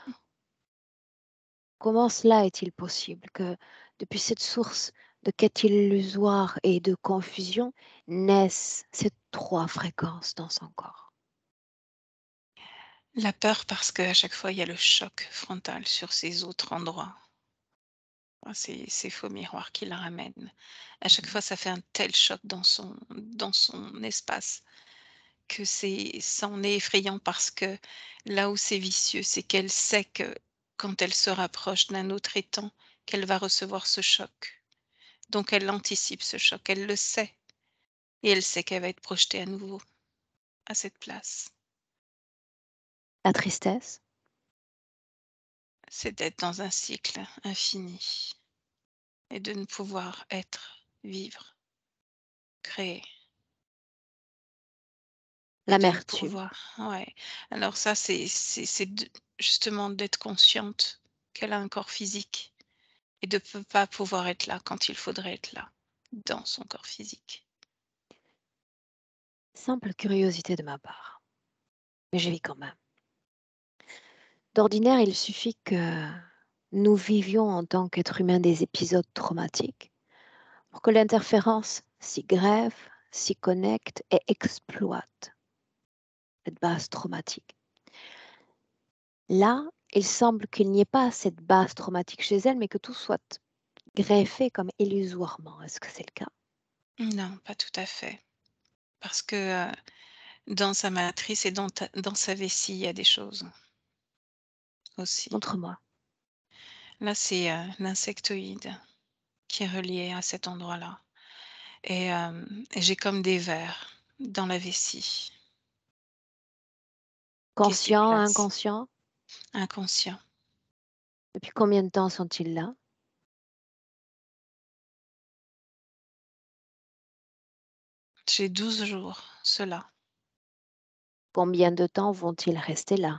Comment cela est-il possible que, depuis cette source de quête illusoire et de confusion, naissent ces trois fréquences dans son corps?
La peur parce qu'à chaque fois, il y a le choc frontal sur ces autres endroits. Ah, ces ces faux miroirs qui la ramènent. À chaque
Mmh.
fois, ça fait un tel choc dans son dans son espace que c'est ça en est effrayant parce que là où c'est vicieux, c'est qu'elle sait que quand elle se rapproche d'un autre étang, qu'elle va recevoir ce choc. Donc elle anticipe ce choc, elle le sait et elle sait qu'elle va être projetée à nouveau à cette place.
La tristesse?
C'est d'être dans un cycle infini et de ne pouvoir être, vivre, créer et de ne
L'amertume?
pouvoir ouais. Alors ça, c'est c'est c'est de justement d'être consciente qu'elle a un corps physique et de ne pas pouvoir être là quand il faudrait être là, dans son corps physique.
Simple curiosité de ma part, mais je vis quand même. D'ordinaire, il suffit que nous vivions en tant qu'êtres humains des épisodes traumatiques pour que l'interférence s'y greffe, s'y connecte et exploite cette base traumatique. Là, il semble qu'il n'y ait pas cette base traumatique chez elle, mais que tout soit greffé comme illusoirement. Est-ce que c'est le cas?
Non, pas tout à fait. Parce que, heu, dans sa matrice et dans ta dans sa vessie, il y a des choses aussi.
Montre-moi.
Là, c'est, heu, l'insectoïde qui est relié à cet endroit-là et hem et j'ai comme des vers dans la vessie qui s'y
Conscient,
placent,
inconscient?
inconscient.
Depuis combien de temps sont-ils là?
J'ai douze jours, ceux-là,
Combien de temps vont-ils rester là?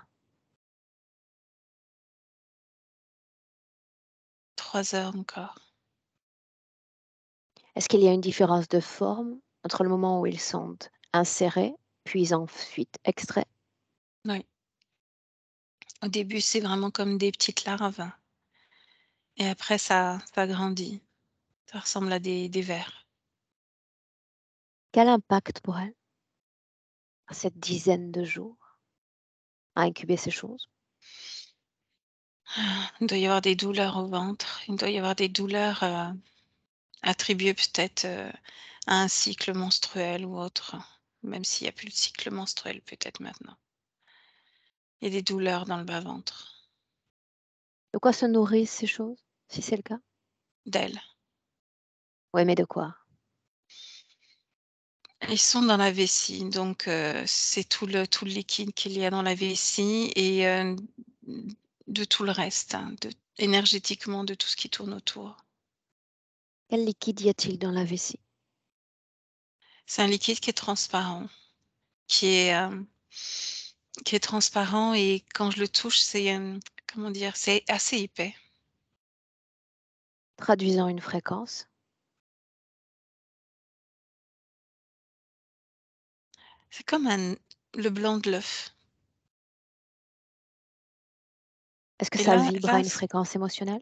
trois heures encore.
Est-ce qu'il y a une différence de forme entre le moment où ils sont insérés, puis ensuite extraits?
Oui. Au début, c'est vraiment comme des petites larves et après ça ça grandit. Ça ressemble à des des vers.
Quel impact pour elle, cette dizaine de jours, à incuber ces choses?
Il doit y avoir des douleurs au ventre, il doit y avoir des douleurs, heu, attribuées peut-être, heu, à un cycle menstruel ou autre, même s'il y a plus de cycle menstruel peut-être maintenant. Il y a des douleurs dans le bas-ventre,
De quoi se nourrissent ces choses, si c'est le cas?
d'elles.
Oui, mais de quoi?
Ils sont dans la vessie, donc heu, c'est tout le tout le liquide qu'il y a dans la vessie et heu, de tout le reste, hein, de énergétiquement de tout ce qui tourne autour.
Quel liquide y a-t-il dans la vessie?
C'est un liquide qui est transparent, qui est, hem, qui est transparent et quand je le touche, c'est, hem, comment dire? C'est assez épais.
Traduisant une fréquence.
C'est comme un le blanc de l'œuf.
Est-ce que
Et
ça
là
vibre à
là,
une
c
fréquence émotionnelle?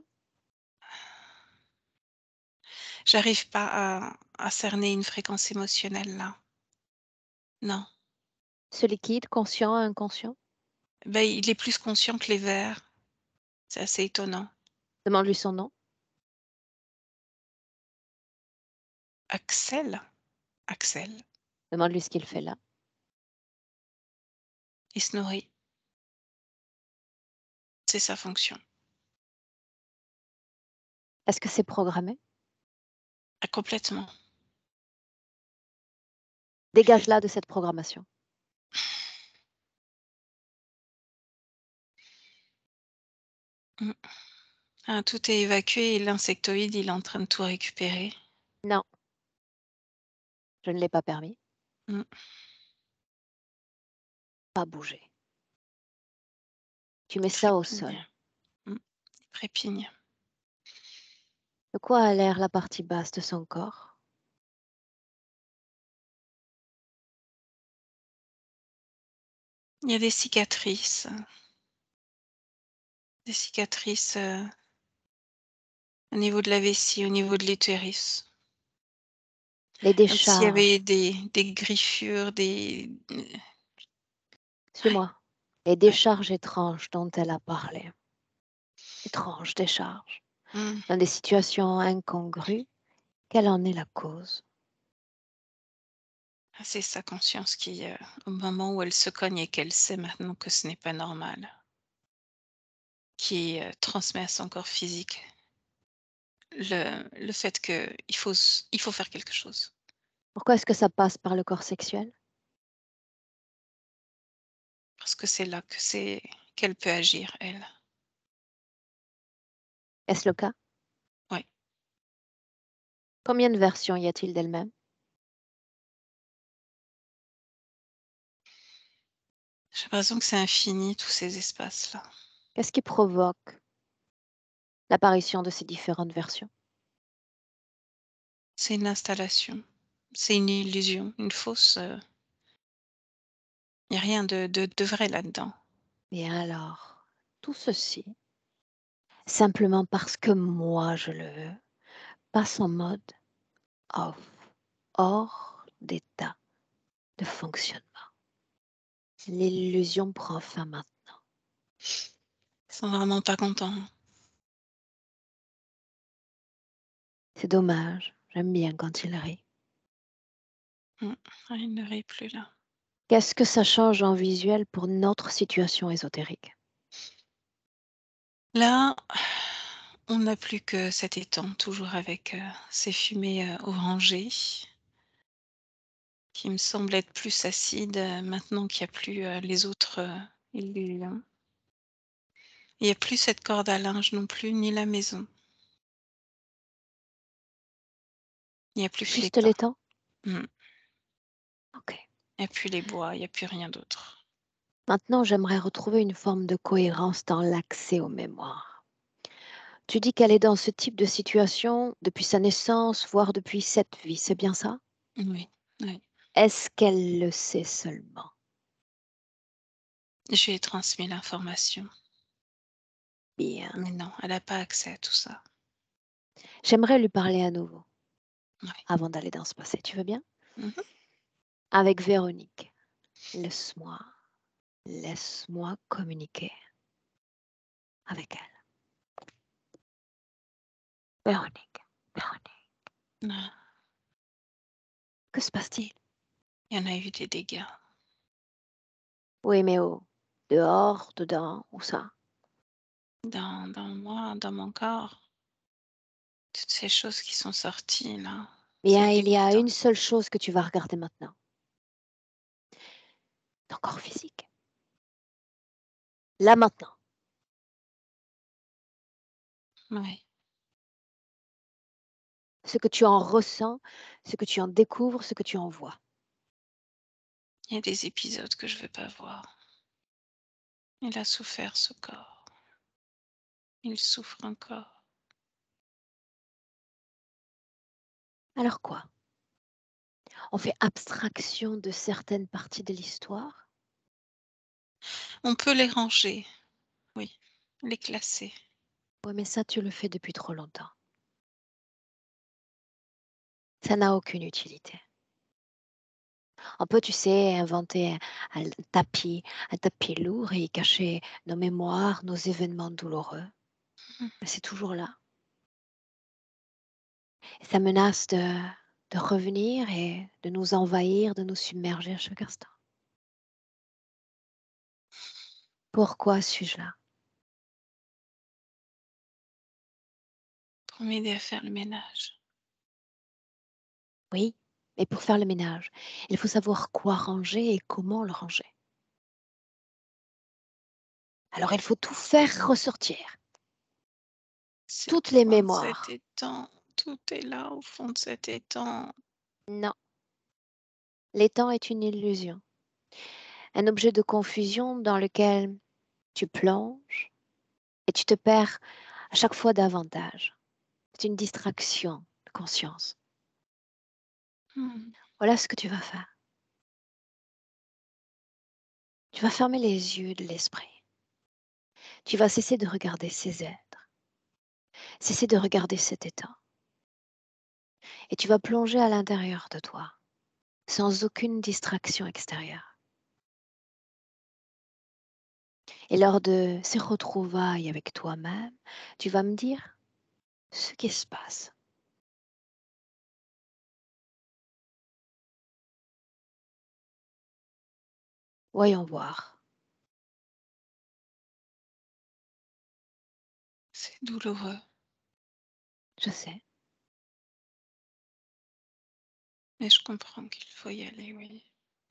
j'arrive pas à à cerner une fréquence émotionnelle là. Non.
Ce liquide, conscient, inconscient?
Ben il est plus conscient que les vers. C'est assez étonnant.
Demande-lui son nom.
Axel? Axel,
Demande-lui ce qu'il fait là.
il se nourrit. C'est sa fonction.
Est-ce que c'est programmé?
Ah complètement.
Dégage-la de cette programmation.
Mmh. Ah tout est évacué et l'insectoïde, il est en train de tout récupérer.
Non, je ne l'ai pas permis.
Mmh.
Pas bouger. Tu mets ça au
Trépigne.
sol.
Mmh. Il trépigne.
De quoi a l'air la partie basse de son corps?
Il y a des cicatrices. Des cicatrices, heu au niveau de la vessie, au niveau de l'utérus.
Les
Comme s'il y avait
décharges.
des des griffures, des ouais,
Suis-moi. Les
ouais.
décharges étranges dont elle a parlé. Étranges décharges.
Mmh.
Dans des situations incongrues, quelle en est la cause?
Ah c'est sa conscience qui, heu, au moment où elle se cogne et qu'elle sait maintenant que ce n'est pas normal qui, heu, transmet à son corps physique le le fait qu'il faut s il faut faire quelque chose.
Pourquoi est-ce que ça passe par le corps sexuel?
Parce que c'est là que c'est qu'elle peut agir, elle.
Est-ce le cas?
Oui.
Combien de versions y a-t-il d'elle-même?
J'ai l'impression que c'est infini tous ces espaces-là.
Qu'est-ce qui provoque l'apparition de ces différentes versions?
C'est une installation, c'est une illusion, une fausse, heu il y a rien de de de vrai là-dedans.
Et alors, tout ceci, simplement parce que moi je le veux, passe en mode off, hors d'état de fonctionnement. L'illusion prend fin maintenant.
Ils sont vraiment pas contents.
C'est dommage, j'aime bien quand il rit.
Mmh. Ah, il ne rit plus là.
Qu'est-ce que ça change en visuel pour notre situation ésotérique?
Là, on n'a plus que cet étang, toujours avec, heu, ces fumées, heu, orangées qui me semblent être plus acides, heu, maintenant qu'il y a plus, heu, les autres, heu, illusions. Il y a plus cette corde à linge non plus, ni la maison. Il n'y a plus que
Juste
l'étang.
l'étang?
Mmh.
Ok.
Il n'y a plus les bois, il n'y a plus rien d'autre.
Maintenant, j'aimerais retrouver une forme de cohérence dans l'accès aux mémoires. Tu dis qu'elle est dans ce type de situation depuis sa naissance, voire depuis cette vie, c'est bien ça?
Oui, oui.
Est-ce qu'elle le sait seulement?
Je lui ai transmis l'information,
Bien.
mais non, elle n'a pas accès à tout ça.
J'aimerais lui parler à nouveau
Oui.
avant d'aller dans ce passé. Tu veux bien?
Mmh.
Avec Véronique. Laisse-moi, laisse-moi communiquer avec elle. Véronique, Véronique,
Ah,
que se passe-t-il?
il y en a eu des dégâts.
Oui, mais où? Dehors, dedans, où ça?
Dans dans moi, dans mon corps, toutes ces choses qui sont sorties là, c'est
Bien, il y a
dégoûtant.
une seule chose que tu vas regarder maintenant. Ton corps physique. Là maintenant.
Oui,
Ce que tu en ressens, ce que tu en découvres, ce que tu en vois.
il y a des épisodes que je veux pas voir. Il a souffert ce corps. Il souffre encore.
Alors quoi? On fait abstraction de certaines parties de l'histoire?
On peut les ranger, oui, les classer.
Ouais, mais ça, tu le fais depuis trop longtemps. Ça n'a aucune utilité. On peut, tu sais, inventer un, un tapis, un tapis lourd et y cacher nos mémoires, nos événements douloureux.
Mmh.
Mais c'est toujours là. Et ça menace de, de revenir et de nous envahir, de nous submerger à chaque instant. Pourquoi suis-je là?
Pour m'aider à faire le ménage.
Oui, mais pour faire le ménage, il faut savoir quoi ranger et comment le ranger. Alors il faut tout faire ressortir,
C'est
toutes
au
les
fond de cet
mémoires.
étang, tout est là au fond de cet étang.
Non, l'étang est une illusion, un objet de confusion dans lequel tu plonges et tu te perds à chaque fois davantage. C'est une distraction de conscience.
Mmh.
Voilà ce que tu vas faire. Tu vas fermer les yeux de l'esprit. Tu vas cesser de regarder ces êtres, cesser de regarder cet étang. Et tu vas plonger à l'intérieur de toi, sans aucune distraction extérieure. Et lors de ces retrouvailles avec toi-même, tu vas me dire ce qui se passe. Voyons voir.
C'est douloureux,
Je sais.
mais je comprends qu'il faut y aller, oui.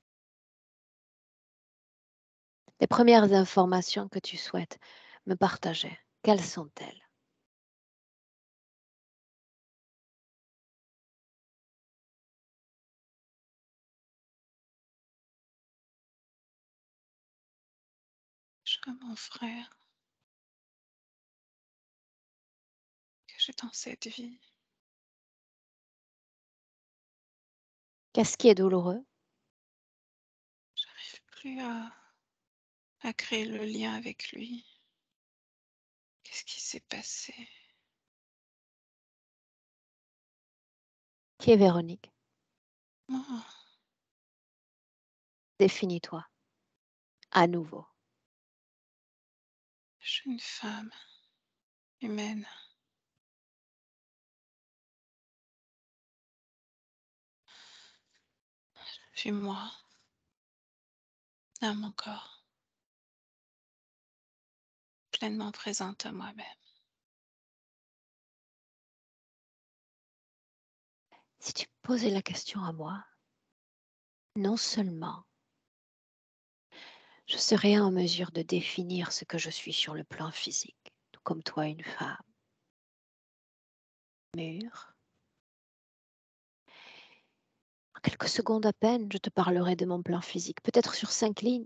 Les premières informations que tu souhaites me partager, quelles sont-elles?
Je vois mon frère que j'ai dans cette vie.
Qu'est-ce qui est douloureux?
J'arrive plus à, à créer le lien avec lui. Qu'est-ce qui s'est passé?
Qui est Véronique?
Oh,
Définis-toi à nouveau.
je suis une femme humaine. Je suis moi, dans mon corps, pleinement présente à moi-même.
Si tu posais la question à moi, non seulement je serais en mesure de définir ce que je suis sur le plan physique, tout comme toi une femme, mûre. En quelques secondes à peine, je te parlerai de mon plan physique, peut-être sur cinq lignes.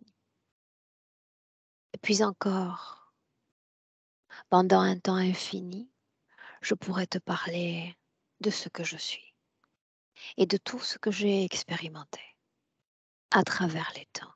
Et puis encore, pendant un temps infini, je pourrais te parler de ce que je suis et de tout ce que j'ai expérimenté à travers les temps.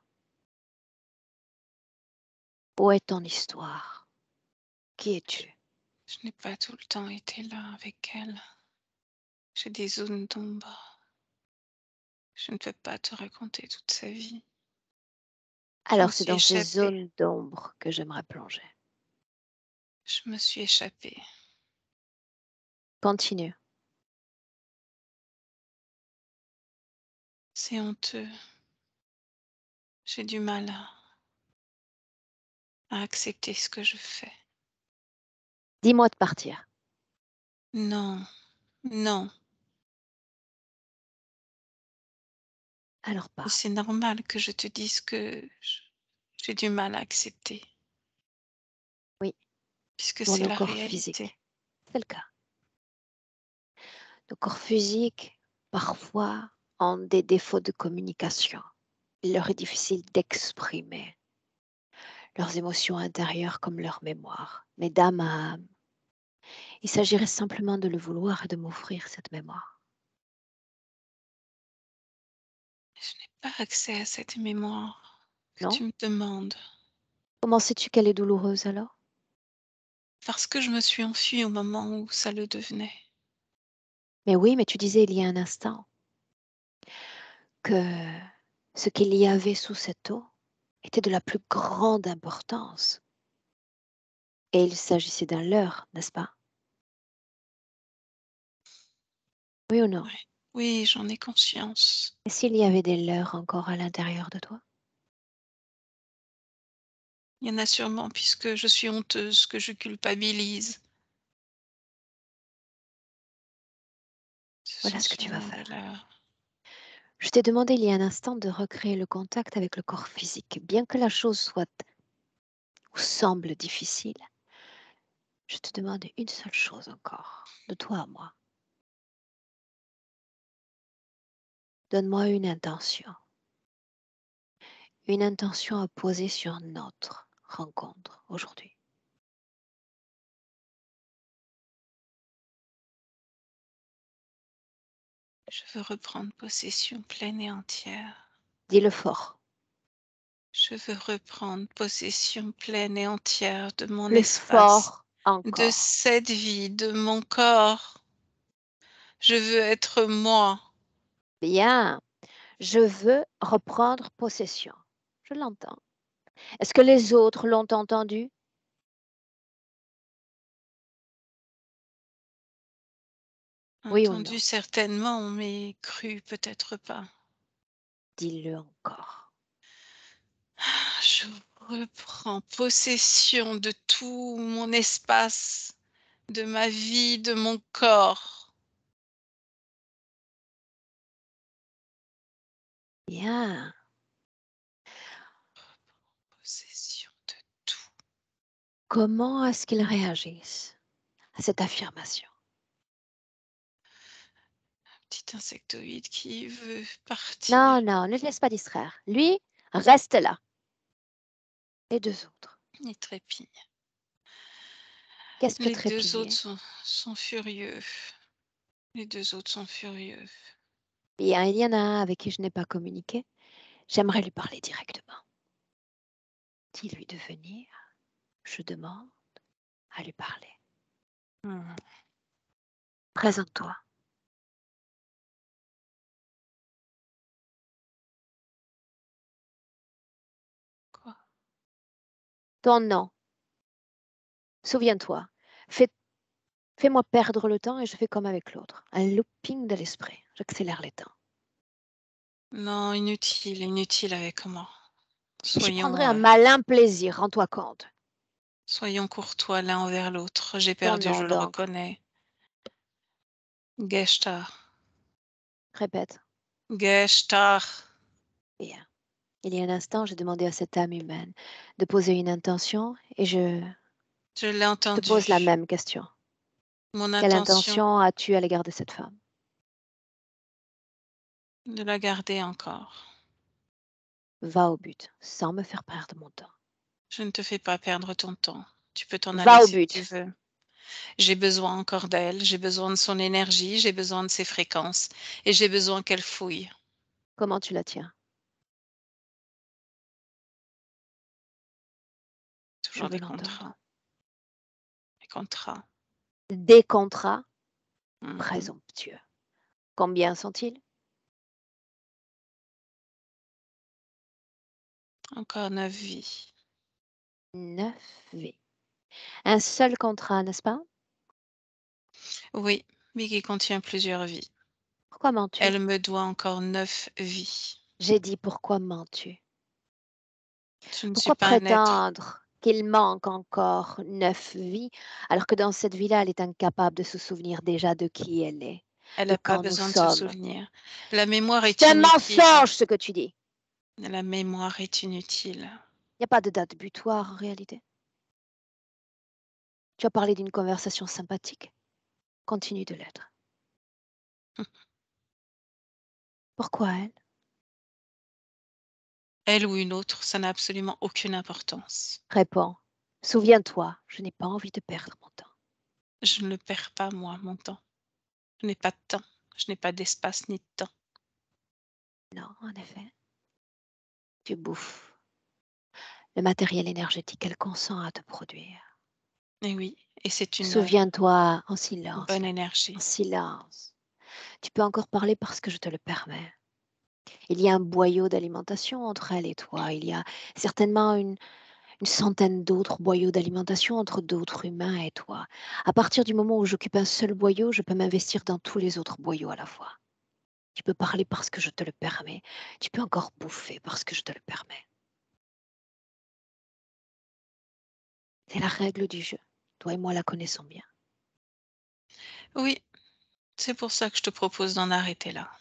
Où est ton histoire? Qui es-tu?
Je n'ai pas tout le temps été là avec elle. J'ai des zones d'ombre. Je ne peux pas te raconter toute sa vie. Je me
Alors c'est
suis
dans ces
échappée.
zones d'ombre que j'aimerais plonger.
Je me suis échappée.
Continue.
C'est honteux. J'ai du mal à, à accepter ce que je fais.
Dis-moi de partir.
Non, non.
Alors
Et
pas.
c'est normal que je te dise que je- j'ai du mal à accepter,
Oui,
puisque
pour
c'est
nos
la
corps
réalité.
physiques. C'est le cas. Nos corps physiques, parfois, ont des défauts de communication. Il leur est difficile d'exprimer leurs émotions intérieures comme leur mémoire. Mais d'âme à âme, il s'agirait simplement de le vouloir et de m'offrir cette mémoire.
Je n'ai pas accès à cette mémoire que
Non?
tu me demandes.
Comment sais-tu qu'elle est douloureuse alors?
Parce que je me suis enfuie au moment où ça le devenait.
Mais oui, mais tu disais il y a un instant que ce qu'il y avait sous cette eau était de la plus grande importance. Et il s'agissait d'un leurre, n'est-ce pas? Oui ou non?
Ouais. Oui, j'en ai conscience.
Et s'il y avait des leurres encore à l'intérieur de toi?
Il y en a sûrement puisque je suis honteuse, que je culpabilise. Ce
Voilà
sont
ce que tu vas
sûrement des
faire.
leurres.
Je t'ai demandé il y a un instant de recréer le contact avec le corps physique. Bien que la chose soit ou semble difficile, je te demande une seule chose encore, de toi à moi. Donne-moi une intention. Une intention à poser sur notre rencontre aujourd'hui.
Je veux reprendre possession pleine et entière.
Dis-le fort.
Je veux reprendre possession pleine et entière de mon
Plus
espace,
fort
de
encore.
cette vie, de mon corps. Je veux être moi.
Bien. Je veux reprendre possession. Je l'entends. Est-ce que les autres l'ont entendu? Oui ou non?
Entendu certainement, mais cru peut-être pas.
Dis-le encore.
Je reprends possession de tout mon espace, de ma vie, de mon corps.
Bien.
Possession de tout.
Comment est-ce qu'ils réagissent à cette affirmation?
Petit insectoïde qui veut partir.
Non, non, ne te laisse pas distraire. Lui, reste là. Les deux autres.
Il trépigne.
Qu'est-ce que
Les deux autres
trépigner?
sont, sont furieux. Les deux autres sont furieux.
Bien, il y en a un avec qui je n'ai pas communiqué. J'aimerais lui parler directement. Dis-lui de venir. Je demande à lui parler.
Hmm.
Présente-toi.
Quoi?
Ton nom. Souviens-toi. Fais, fais-moi perdre le temps et je fais comme avec l'autre. Un looping de l'esprit. J'accélère les temps.
Non, inutile, inutile avec moi.
J'y prendrai
Soyons,
un
euh,
malin plaisir, rends-toi compte.
soyons courtois l'un envers l'autre. J'ai
Ton
perdu,
nom
je le
donc.
reconnais. Geshtar.
Répète.
Geshtar.
Bien. Il y a un instant, j'ai demandé à cette âme humaine de poser une intention et je
Je l'ai
te pose la
entendu.
même question.
Mon
Quelle
intention
intention as-tu à l'égard de cette femme?
de la garder encore.
Va au but, sans me faire perdre mon temps.
Je ne te fais pas perdre ton temps. Tu peux t'en
Va
aller
au
si tu
but.
veux. J'ai besoin encore d'elle, j'ai besoin de son énergie, j'ai besoin de ses fréquences et j'ai besoin qu'elle fouille.
Comment tu la tiens? Je
Toujours
veux
des contrats,
l'entendre.
des contrats.
Des contrats
Mhm.
présomptueux. Combien sont-ils?
Encore neuf vies.
Neuf vies. Un seul contrat, n'est-ce pas?
Oui, mais qui contient plusieurs vies.
Pourquoi mens-tu?
Elle me doit encore neuf vies.
J'ai dit pourquoi mens-tu?
Je ne suis
Pourquoi
pas un être.
prétendre qu'il manque encore neuf vies alors que dans cette vie-là, elle est incapable de se souvenir déjà de qui elle est,
Elle
de
n'a pas
quand nous
besoin de se
sommes?
souvenir. La mémoire est
C'est un
inutile.
mensonge ce que tu dis.
La mémoire est inutile.
Il n'y a pas de date butoir en réalité. Tu as parlé d'une conversation sympathique. Continue de l'être. Pourquoi elle?
Elle ou une autre, ça n'a absolument aucune importance.
Réponds. Souviens-toi, je n'ai pas envie de perdre mon temps.
Je ne le perds pas, moi, mon temps. Je n'ai pas de temps. Je n'ai pas d'espace ni de temps.
Non, en effet. Tu bouffes le matériel énergétique qu'elle consent à te produire.
Et oui, et c'est une euh,
Souviens-toi en silence,
bonne
là, en
énergie.
silence. Tu peux encore parler parce que je te le permets. Il y a un boyau d'alimentation entre elle et toi. Il y a certainement une, une centaine d'autres boyaux d'alimentation entre d'autres humains et toi. À partir du moment où j'occupe un seul boyau, je peux m'investir dans tous les autres boyaux à la fois. Tu peux parler parce que je te le permets. Tu peux encore bouffer parce que je te le permets. C'est la règle du jeu. Toi et moi la connaissons bien.
Oui, c'est pour ça que je te propose d'en arrêter là.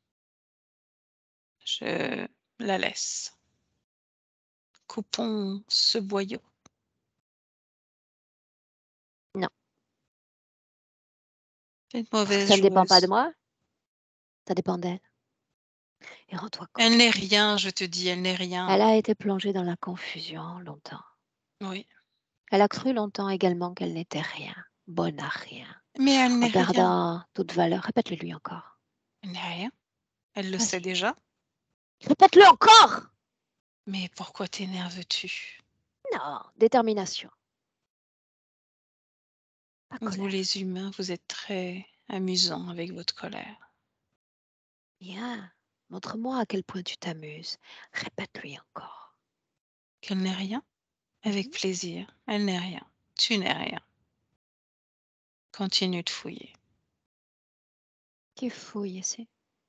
Je la laisse. Coupons ce boyau.
Non,
T'es une
parce que
mauvaise
ça ne dépend pas de
joueuse.
moi, ça dépend d'elle. Et rends-toi
Elle n'est
compte,
rien, je te dis, elle n'est rien.
elle a été plongée dans la confusion longtemps.
Oui,
Elle a cru longtemps également qu'elle n'était rien, bonne à rien,
mais elle
en
n'est rien.
perdant toute valeur. Répète-le lui encore.
Elle n'est rien. Elle le sait
Vas-y.
déjà.
Répète-le encore!
Mais pourquoi t'énerves-tu?
Non, détermination, pas
Vous,
colère.
les humains, vous êtes très amusants avec votre colère.
Bien, montre-moi à quel point tu t'amuses. Répète-lui encore.
Qu'elle n'est rien? Avec
Mhm.
plaisir. Elle n'est rien. Tu n'es rien. Continue de fouiller.
Qui fouille ici?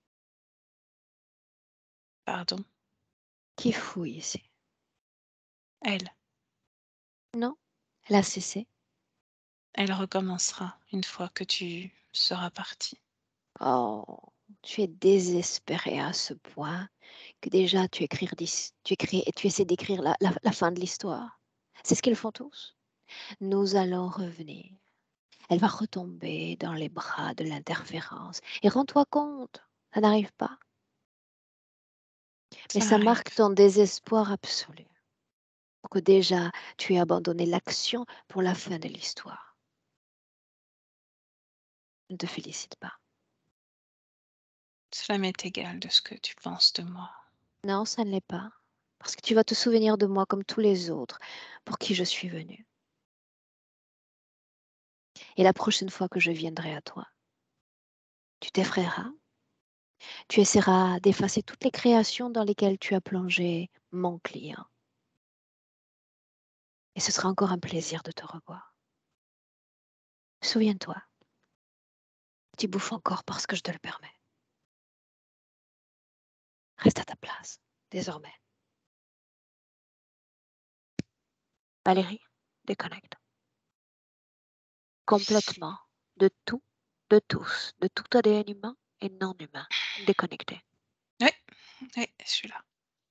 Pardon.
Qui fouille ici?
Elle.
Non, elle a cessé.
Elle recommencera une fois que tu seras parti.
Oh, tu es désespéré à ce point que déjà tu écris, tu écris et tu essaies d'écrire la, la- la fin de l'histoire. C'est ce qu'ils font tous. Nous allons revenir. Elle va retomber dans les bras de l'interférence. Et rends-toi compte, ça n'arrive pas. Mais
Ça
ça
arrive.
marque ton désespoir absolu. Pour que déjà tu aies abandonné l'action pour la fin de l'histoire. Je ne te félicite pas.
Cela m'est égal de ce que tu penses de moi.
Non, ça ne l'est pas. Parce que tu vas te souvenir de moi comme tous les autres pour qui je suis venue. Et la prochaine fois que je viendrai à toi, tu t'effraieras, tu essaieras d'effacer toutes les créations dans lesquelles tu as plongé mon client. Et ce sera encore un plaisir de te revoir. Souviens-toi, tu bouffes encore parce que je te le permets. Reste à ta place, désormais. Valérie, déconnecte. Complètement. De tout, de tous, de tout A D N humain et non humain. Déconnecté.
Oui, oui, je suis là.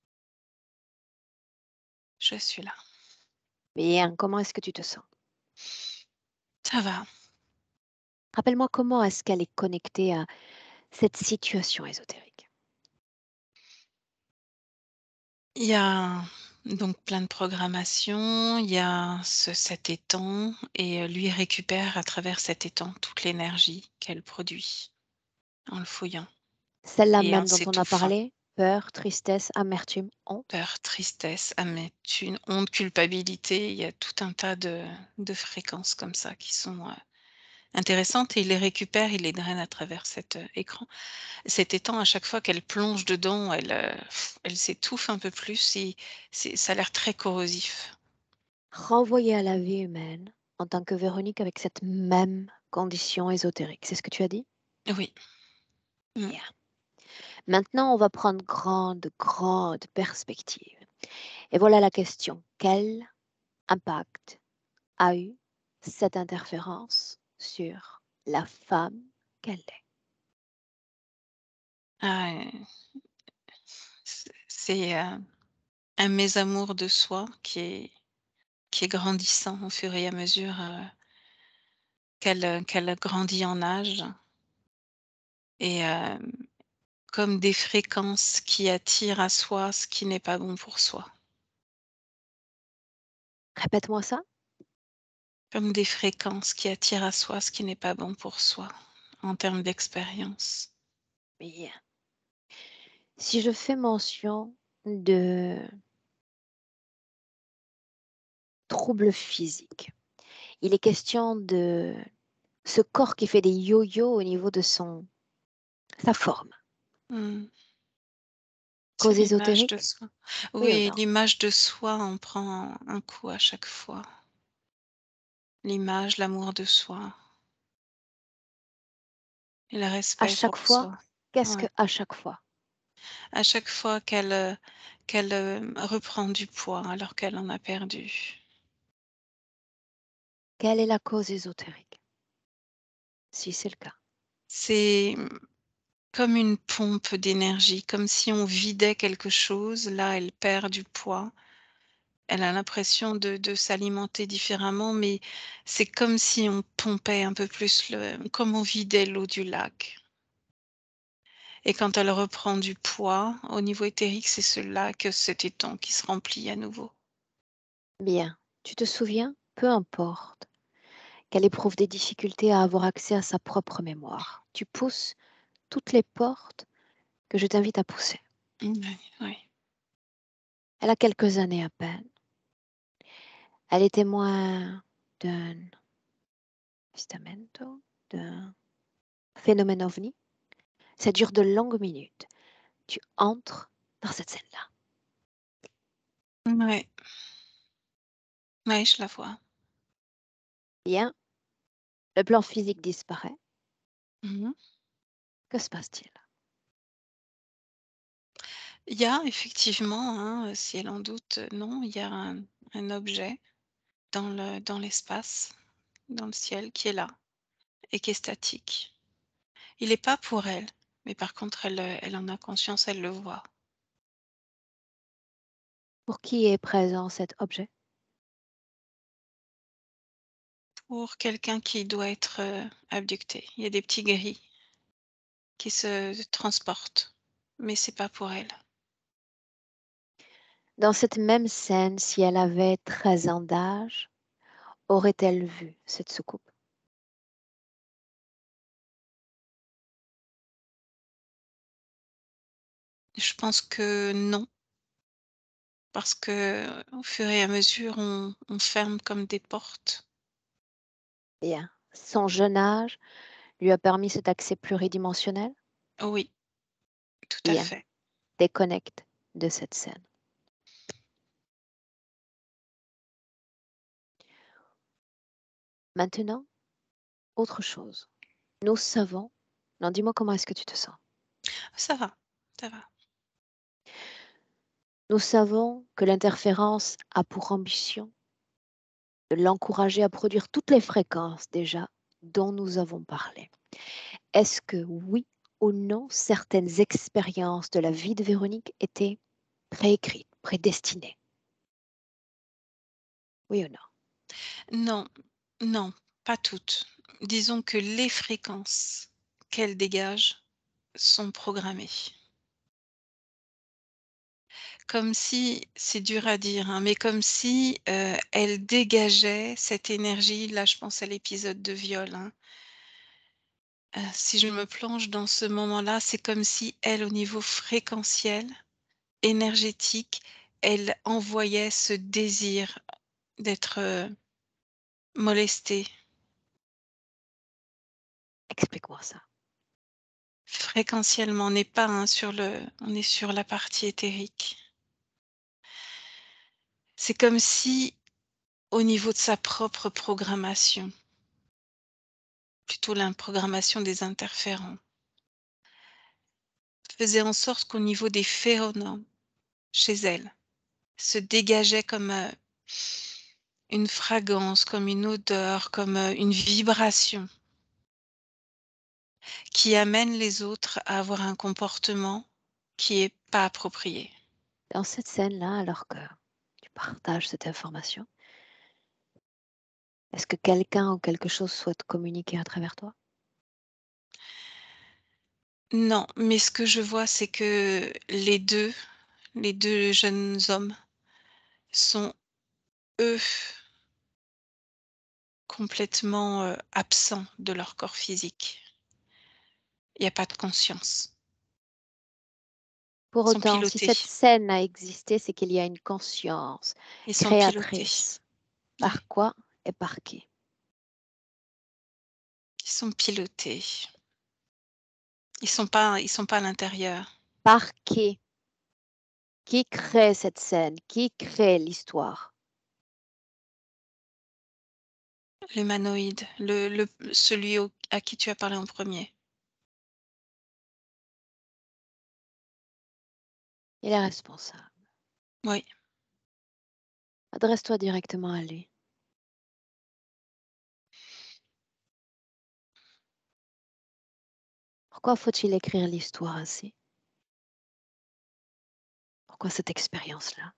Je suis là.
Bien, comment est-ce que tu te sens?
Ça va.
Rappelle-moi comment est-ce qu'elle est connectée à cette situation ésotérique.
Il y a donc plein de programmations, il y a ce cet étang et heu, lui récupère à travers cet étang toute l'énergie qu'elle produit en le fouillant
Celle-là
et en
même dont on a
s'étouffant.
parlé, peur, tristesse, amertume, honte.
Peur, tristesse, amertume, honte, culpabilité, il y a tout un tas de de fréquences comme ça qui sont, heu, intéressantes et il les récupère, il les draine à travers cet, heu, écran. Cet étang, à chaque fois qu'elle plonge dedans, elle, heu, elle s'étouffe un peu plus et c'est ça a l'air très corrosif.
Renvoyée à la vie humaine en tant que Véronique avec cette même condition ésotérique. C'est ce que tu as dit?
Oui. Mmh.
Bien. Maintenant, on va prendre grande, grande perspective. Et voilà la question. Quel impact a eu cette interférence sur la femme qu'elle est?
Ah, heu, c'est c'est, heu, un mésamour de soi qui est qui est grandissant au fur et à mesure, heu, qu'elle, heu, qu'elle grandit en âge et hem, comme des fréquences qui attirent à soi ce qui n'est pas bon pour soi.
Répète-moi ça.
Comme des fréquences qui attirent à soi ce qui n'est pas bon pour soi, en termes d'expérience.
Bien. Si je fais mention de troubles physiques, il est question de ce corps qui fait des yo-yo au niveau de son sa forme.
Mmh. C'est
Cause
l'image de
ésotérique?
soi.
Oui ou
Oui,
non?
l'image de soi en prend un coup à chaque fois. L'image, l'amour de soi et le
À
respect
chaque
pour
fois?
soi.
Qu'est-ce que
Ouais.
à chaque fois?
À chaque fois qu'elle, heu, qu'elle, hem, reprend du poids alors qu'elle en a perdu.
Quelle est la cause ésotérique? Si c'est le cas.
C'est, mmh, comme une pompe d'énergie, comme si on vidait quelque chose. Là, elle perd du poids. Elle a l'impression de de s'alimenter différemment, mais c'est comme si on pompait un peu plus le comme on vidait l'eau du lac. Et quand elle reprend du poids, au niveau éthérique, c'est ce lac, cet étang qui se remplit à nouveau.
Bien. Tu te souviens? Peu importe qu'elle éprouve des difficultés à avoir accès à sa propre mémoire. Tu pousses toutes les portes que je t'invite à pousser.
Mmh, oui, oui.
Elle a quelques années à peine. Elle est témoin d'un avvistamento, d'un phénomène ovni. Ça dure de longues minutes. Tu entres dans cette scène-là.
Ouais. Ouais, je la vois.
Bien, le plan physique disparaît.
Mmh mh.
Que se passe-t-il?
Il y a effectivement, hein, heu, si elle en doute, heu, non, il y a un un objet dans le dans l'espace, dans le ciel qui est là et qui est statique. Il est pas pour elle, mais par contre elle, heu, elle en a conscience, elle le voit.
Pour qui est présent cet objet?
Pour quelqu'un qui doit être, heu, abducté. Il y a des petits gris qui se transportent, mais c'est pas pour elle.
Dans cette même scène, si elle avait treize ans d'âge, aurait-elle vu cette soucoupe?
Je pense que non, parce que, au fur et à mesure, on on ferme comme des portes.
Bien. Son jeune âge lui a permis cet accès pluridimensionnel?
Oui, tout à
Bien.
fait.
Déconnecte de cette scène. Maintenant, autre chose. Nous savons non, dis-moi comment est-ce que tu te sens?
Ça va, ça va.
Nous savons que l'interférence a pour ambition de l'encourager à produire toutes les fréquences déjà dont nous avons parlé. Est-ce que oui ou non, certaines expériences de la vie de Véronique étaient préécrites, prédestinées? Oui ou non?
Non, non, pas toutes. Disons que les fréquences qu'elle dégage sont programmées. Comme si c'est dur à dire, hein, mais comme si, heu, elle dégageait cette énergie, là je pense à l'épisode de viol, hein. Heu, si je me plonge dans ce moment-là, c'est comme si elle, au niveau fréquentiel, énergétique, elle envoyait ce désir d'être, heu, molestée.
Explique-moi ça.
Fréquentiellement, on n'est pas, hein, sur le on est sur la partie éthérique. C'est comme si, au niveau de sa propre programmation, plutôt la programmation des interférents, faisait en sorte qu'au niveau des phéromones, chez elle, se dégageait comme, heu, une fragrance, comme une odeur, comme, heu, une vibration qui amène les autres à avoir un comportement qui est pas approprié.
Dans cette scène-là, alors que tu partages cette information, est-ce que quelqu'un ou quelque chose souhaite communiquer à travers toi?
Non, mais ce que je vois, c'est que les deux, les deux jeunes hommes sont, eux, complètement, heu, absents de leur corps physique. Il y a pas de conscience.
Pour
Ils sont
autant, si
pilotés.
cette scène a existé, c'est qu'il y a une conscience
Ils sont pilotés.
créatrice. Par
Ouais.
quoi et par qui?
Ils sont pilotés. Ils sont pas, ils sont pas à l'intérieur.
Par qui? Qui crée cette scène? Qui crée l'histoire?
L'humanoïde, le, le, celui au- à qui tu as parlé en premier.
Il est responsable.
Oui.
Adresse-toi directement à lui. Pourquoi faut-il écrire l'histoire ainsi? Pourquoi cette expérience-là?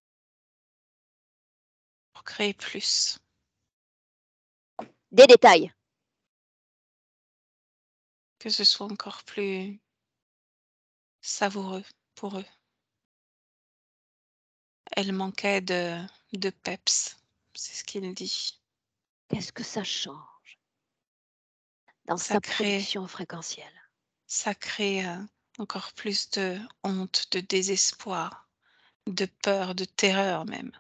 Pour créer plus.
Des détails.
Que ce soit encore plus savoureux pour eux. Elle manquait de, de peps, c'est ce qu'il dit.
Qu'est-ce que ça change dans
Ça
sa
crée,
production fréquentielle?
ça crée euh, encore plus de honte, de désespoir, de peur, de terreur même.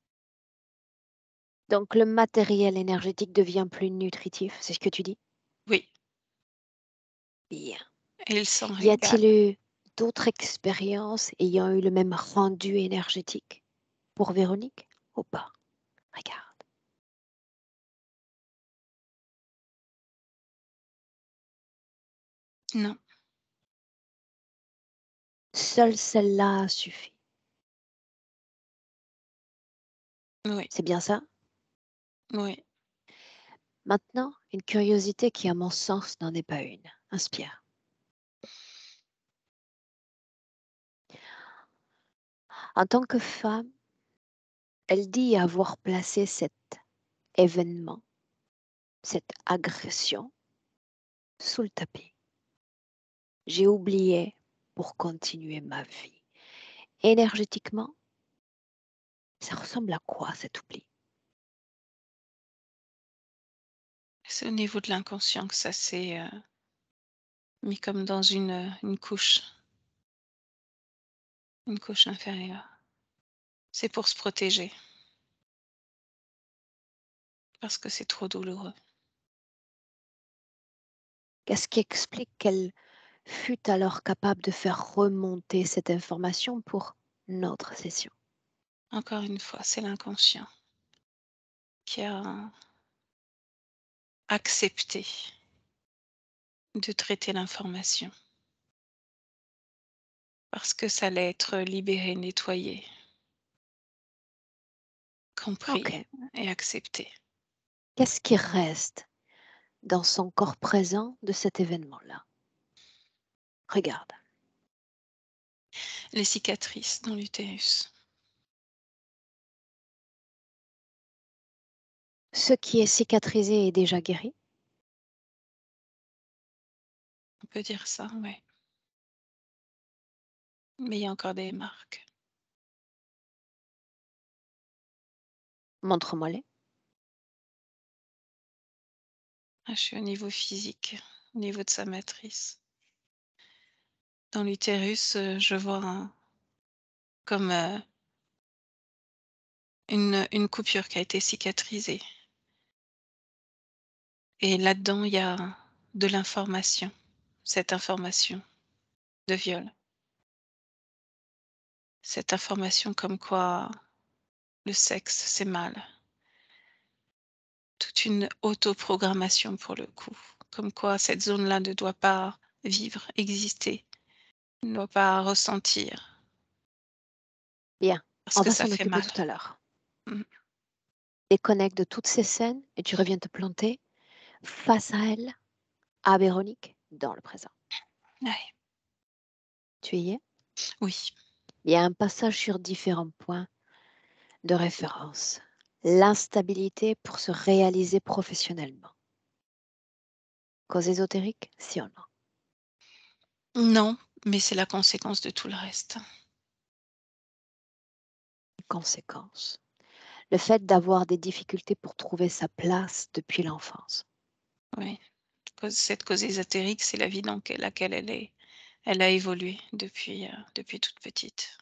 Donc le matériel énergétique devient plus nutritif, c'est ce que tu dis?
Oui,
Bien.
et il s'en
Y a-t-il
régale.
eu d'autres expériences ayant eu le même rendu énergétique pour Véronique ou pas? Regarde.
Non,
Seule celle-là suffit.
oui,
C'est bien ça?
oui.
Maintenant, une curiosité qui, à mon sens, n'en est pas une. Inspire. En tant que femme, elle dit avoir placé cet événement, cette agression, sous le tapis. J'ai oublié pour continuer ma vie. Énergétiquement, ça ressemble à quoi cet oubli?
C'est au niveau de l'inconscient que ça s'est euh, mis comme dans une, euh, une couche, une couche inférieure. C'est pour se protéger, parce que c'est trop douloureux.
Qu'est-ce qui explique qu'elle fut alors capable de faire remonter cette information pour notre session?
Encore une fois, c'est l'inconscient qui a accepté de traiter l'information parce que ça allait être libéré, nettoyé, compris
Ok.
et accepté.
Qu'est-ce qui reste dans son corps présent de cet événement-là? Regarde.
Les cicatrices dans l'utérus,
Ce qui est cicatrisé est déjà guéri.
on peut dire ça, oui. Mais il y a encore des marques.
Montre-moi-les.
Ah, je suis au niveau physique, au niveau de sa matrice. Dans l'utérus, euh, je vois un- comme euh, une, une coupure qui a été cicatrisée. Et là-dedans, il y a de l'information, cette information de viol. Cette information comme quoi le sexe, c'est mal. Toute une autoprogrammation pour le coup. Comme quoi cette zone-là ne doit pas vivre, exister, ne doit pas ressentir,
Bien.
parce
On
que
va
ça
s'en
fait
occuper
mal.
tout à l'heure.
Mm.
Déconnecte de toutes ces scènes et tu reviens te planter face à elle, à Véronique, dans le présent.
Ouais.
Tu y es?
Oui,
Il y a un passage sur différents points de référence. L'instabilité pour se réaliser professionnellement. Cause ésotérique, si ou non?
non, mais c'est la conséquence de tout le reste.
Conséquence. Le fait d'avoir des difficultés pour trouver sa place depuis l'enfance.
Oui. Cause- Cette cause ésotérique, c'est la vie dans que- laquelle elle est, Elle a évolué depuis, heu, depuis toute petite.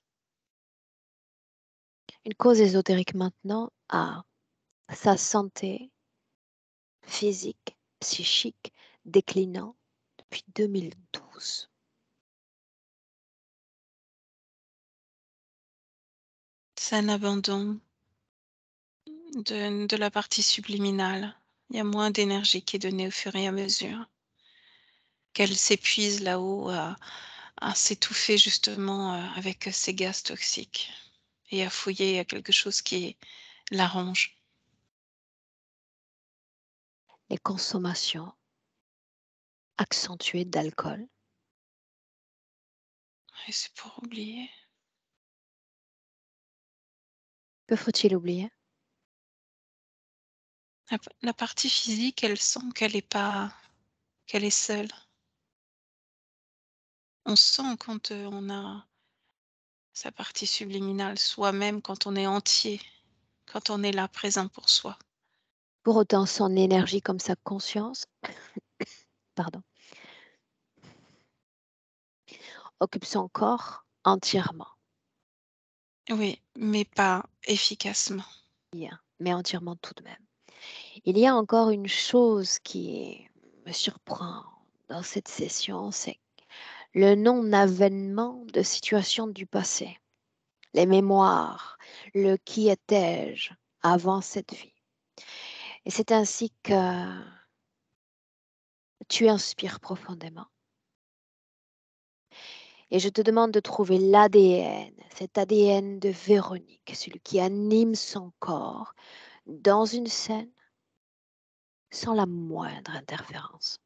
Une cause ésotérique maintenant a sa santé physique, psychique déclinant depuis deux mille douze.
C'est un abandon de de la partie subliminale. Il y a moins d'énergie qui est donnée au fur et à mesure qu'elle s'épuise là-haut à à s'étouffer justement, heu, avec ces gaz toxiques et à fouiller à quelque chose qui la ronge.
Les consommations accentuées d'alcool,
Et c'est pour oublier.
que faut-il oublier?
La p la partie physique, elle sent qu'elle est pas qu'elle est seule. On sent quand, heu, on a sa partie subliminale, soi-même, quand on est entier, quand on est là, présent pour soi.
Pour autant, son énergie comme sa conscience, pardon, occupe son corps entièrement,
Oui, mais pas efficacement.
bien, mais entièrement tout de même. Il y a encore une chose qui me surprend dans cette session, c'est le non-avènement de situations du passé, les mémoires, le qui étais-je avant cette vie. Et c'est ainsi que tu inspires profondément. Et je te demande de trouver l'A D N, cet A D N de Véronique, celui qui anime son corps dans une scène sans la moindre interférence.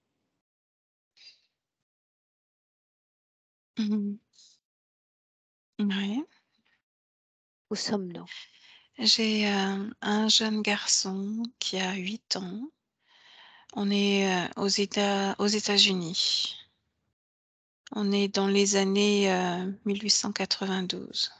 Mmh. Ouais.
Où sommes-nous?
J'ai, hem, un jeune garçon qui a huit ans. On est, heu, aux États aux États-Unis. On est dans les années, heu, mille huit cent quatre-vingt-douze.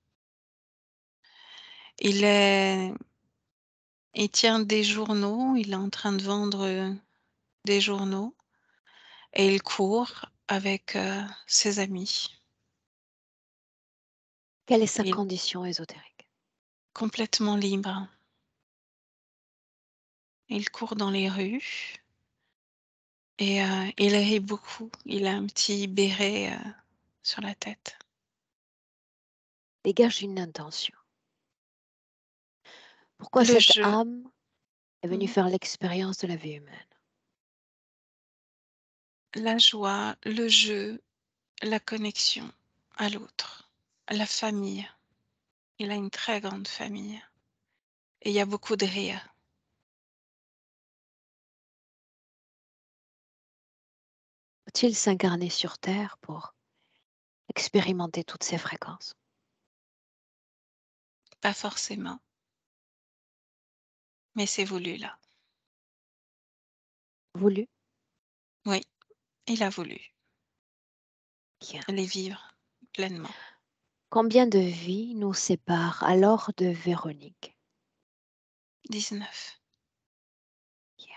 Il est il tient des journaux, il est en train de vendre, heu, des journaux et il court avec, heu, ses amis.
Quelle est sa
Il est
condition ésotérique?
complètement libre. Il court dans les rues et heu, il rit beaucoup. Il a un petit béret, heu, sur la tête.
Dégage une intention. Pourquoi
Le
cette
jeu,
âme est venue
mmh,
faire l'expérience de la vie humaine?
la joie, le jeu, la connexion à l'autre, la famille. Il a une très grande famille et il y a beaucoup de rire.
Faut-il s'incarner sur Terre pour expérimenter toutes ces fréquences?
Pas forcément, mais c'est voulu là.
Voulu?
Oui, il a voulu
Bien.
les vivre pleinement.
Combien de vies nous séparent alors de Véronique?
dix-neuf.
Bien.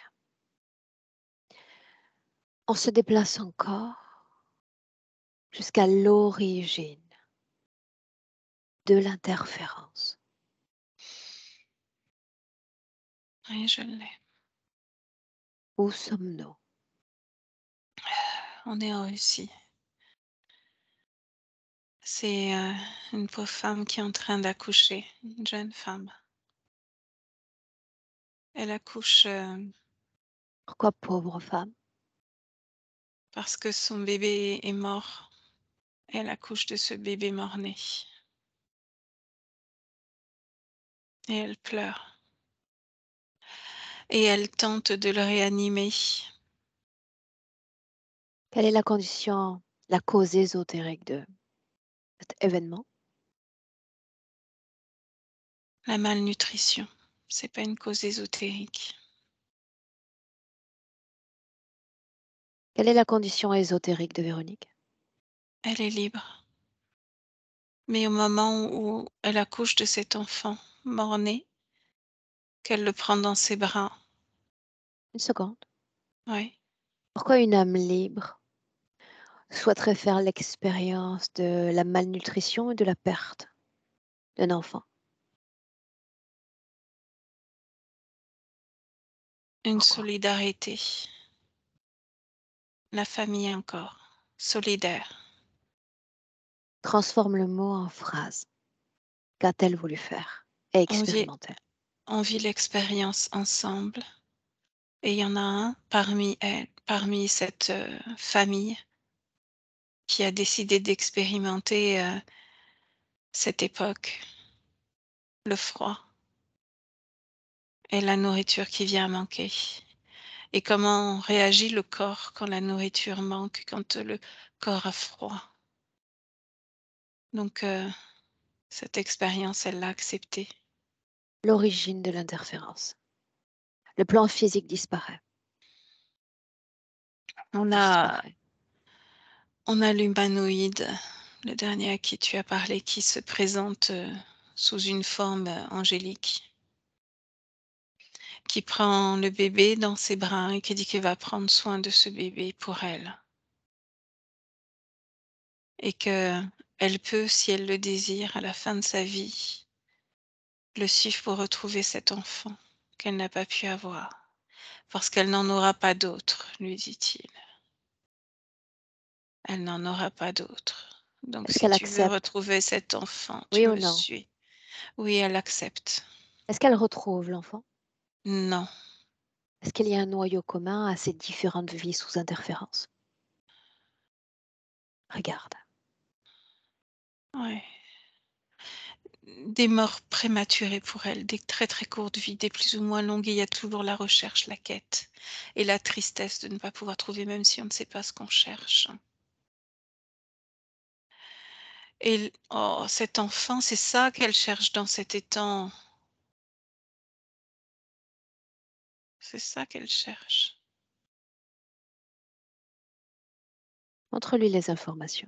On se déplace encore jusqu'à l'origine de l'interférence.
Oui, je l'ai.
Où sommes-nous?
On est en Russie. C'est, heu, une pauvre femme qui est en train d'accoucher, une jeune femme. Elle accouche, hem,
Pourquoi pauvre femme?
parce que son bébé est mort. Elle accouche de ce bébé mort-né et elle pleure et elle tente de le réanimer.
Quelle est la condition, la cause ésotérique de cet événement?
La malnutrition, c'est pas une cause ésotérique.
Quelle est la condition ésotérique de Véronique?
Elle est libre. Mais au moment où elle accouche de cet enfant mort-né, qu'elle le prend dans ses bras,
Une seconde.
ouais,
Pourquoi une âme libre souhaiterais faire l'expérience de la malnutrition et de la perte d'un enfant.
Une
Pourquoi?
solidarité. La famille encore. Solidaire.
Transforme le mot en phrase. Qu'a-t-elle voulu faire et
On vit,
expérimenter?
on vit l'expérience ensemble. Et il y en a un parmi elles, parmi cette euh, famille qui a décidé d'expérimenter euh, cette époque, le froid et la nourriture qui vient à manquer. Et comment réagit le corps quand la nourriture manque, quand le corps a froid. Donc, euh, cette expérience, elle l'a acceptée.
L'origine de l'interférence. Le plan physique disparaît.
On a,
Disparaît.
on a l'humanoïde, le dernier à qui tu as parlé, qui se présente euh, sous une forme euh, angélique, qui prend le bébé dans ses bras et qui dit qu'il va prendre soin de ce bébé pour elle. Et que elle peut, si elle le désire, à la fin de sa vie, le suivre pour retrouver cet enfant qu'elle n'a pas pu avoir, parce qu'elle n'en aura pas d'autre, lui dit-il. Elle n'en aura pas d'autre. Donc
Est-ce
si
qu'elle
tu veux
accepte?
retrouver cet enfant, tu
Oui ou
me
non?
suis. Oui, elle accepte.
Est-ce qu'elle retrouve l'enfant?
Non.
Est-ce qu'il y a un noyau commun à ces différentes vies sous interférence? Regarde.
Ouais. Des morts prématurées pour elle, des très très courtes vies, des plus ou moins longues, et il y a toujours la recherche, la quête et la tristesse de ne pas pouvoir trouver, même si on ne sait pas ce qu'on cherche. Et l- oh, cet enfant, c'est ça qu'elle cherche dans cet étang. C'est ça qu'elle cherche.
Montre-lui les informations.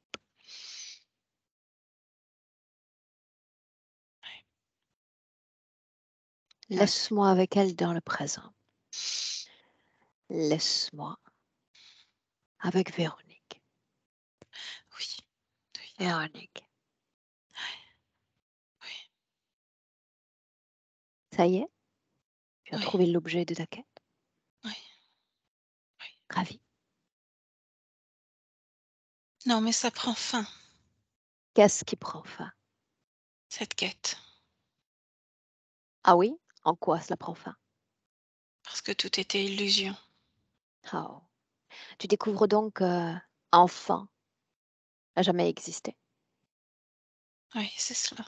Ouais.
Laisse-moi avec elle dans le présent. Laisse-moi avec Véronique.
Oui, oui,
Véronique.
oui,
Ça y est? Tu as
oui,
trouvé l'objet de ta quête?
oui, oui.
Ravi.
Non, mais ça prend fin,
Qu'est-ce qui prend fin?
cette quête,
Ah oui? En quoi cela prend fin?
parce que tout était illusion.
Oh. Tu découvres donc que enfant n'a jamais existé.
Oui, c'est cela.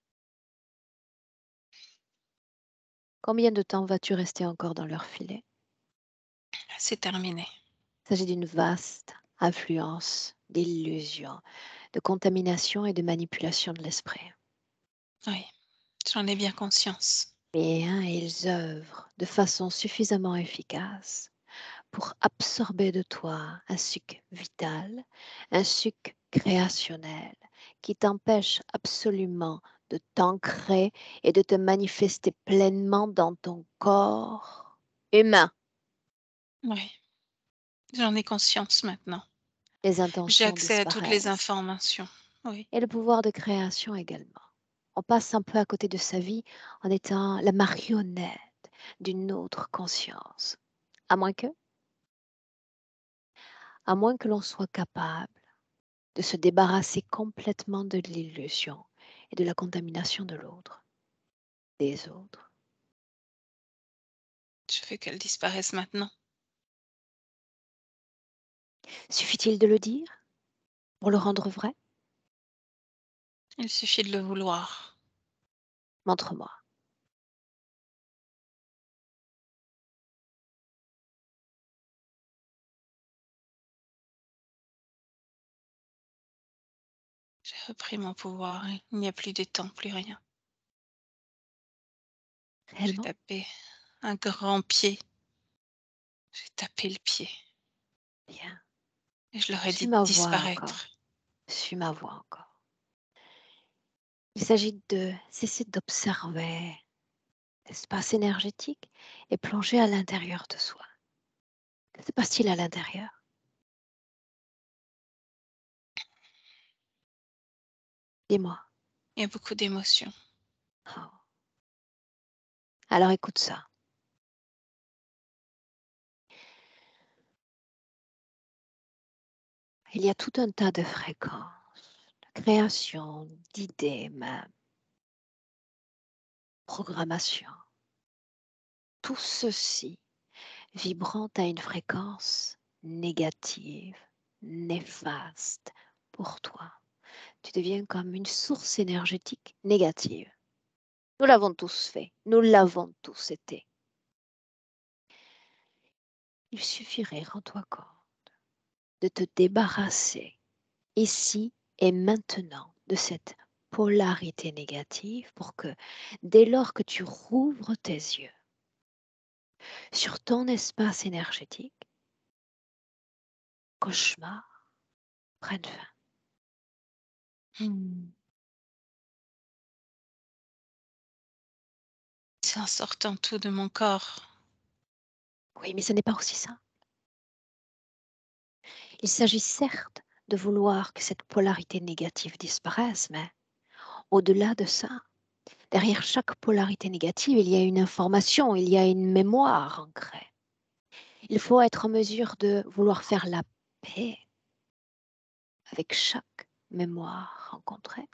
Combien de temps vas-tu rester encore dans leur filet?
C'est terminé.
Il s'agit d'une vaste influence d'illusion, de contamination et de manipulation de l'esprit.
Oui, j'en ai bien conscience.
Bien, ils œuvrent de façon suffisamment efficace pour absorber de toi un suc vital, un suc créationnel qui t'empêche absolument de t'ancrer et de te manifester pleinement dans ton corps humain.
Oui, j'en ai conscience maintenant.
Les
J'ai
intentions
accès à toutes les
disparaissent
informations. Oui,
et le pouvoir de création également. On passe un peu à côté de sa vie en étant la marionnette d'une autre conscience. À moins que, à moins que l'on soit capable de se débarrasser complètement de l'illusion et de la contamination de l'autre, des autres.
je veux qu'elle disparaisse maintenant.
Suffit-il de le dire pour le rendre vrai?
Il suffit de le vouloir.
Montre-moi.
J'ai repris mon pouvoir. Il n'y a plus de temps, plus rien. J'ai
Réellement?
tapé un grand pied. J'ai tapé le pied.
Bien.
Et je leur ai
Suis
dit de
ma voix encore.
disparaître.
Suis ma voix encore. Il s'agit de cesser d'observer l'espace énergétique et plonger à l'intérieur de soi. Que se passe-t-il à l'intérieur? Dis-moi.
Il y a beaucoup d'émotions.
Oh. Alors écoute ça. Il y a tout un tas de fréquences, de création, d'idées même, programmation. Tout ceci vibrant à une fréquence négative, néfaste pour toi. Tu deviens comme une source énergétique négative. Nous l'avons tous fait, nous l'avons tous été. Il suffirait, rends-toi compte, de te débarrasser ici et maintenant de cette polarité négative pour que dès lors que tu rouvres tes yeux sur ton espace énergétique, cauchemar prenne fin.
Hmm. C'est en sortant tout de mon corps.
Oui, mais ce n'est pas aussi ça. Il s'agit certes de vouloir que cette polarité négative disparaisse, mais au-delà de ça, derrière chaque polarité négative, il y a une information, il y a une mémoire ancrée. Il faut être en mesure de vouloir faire la paix avec chaque mémoire rencontrée,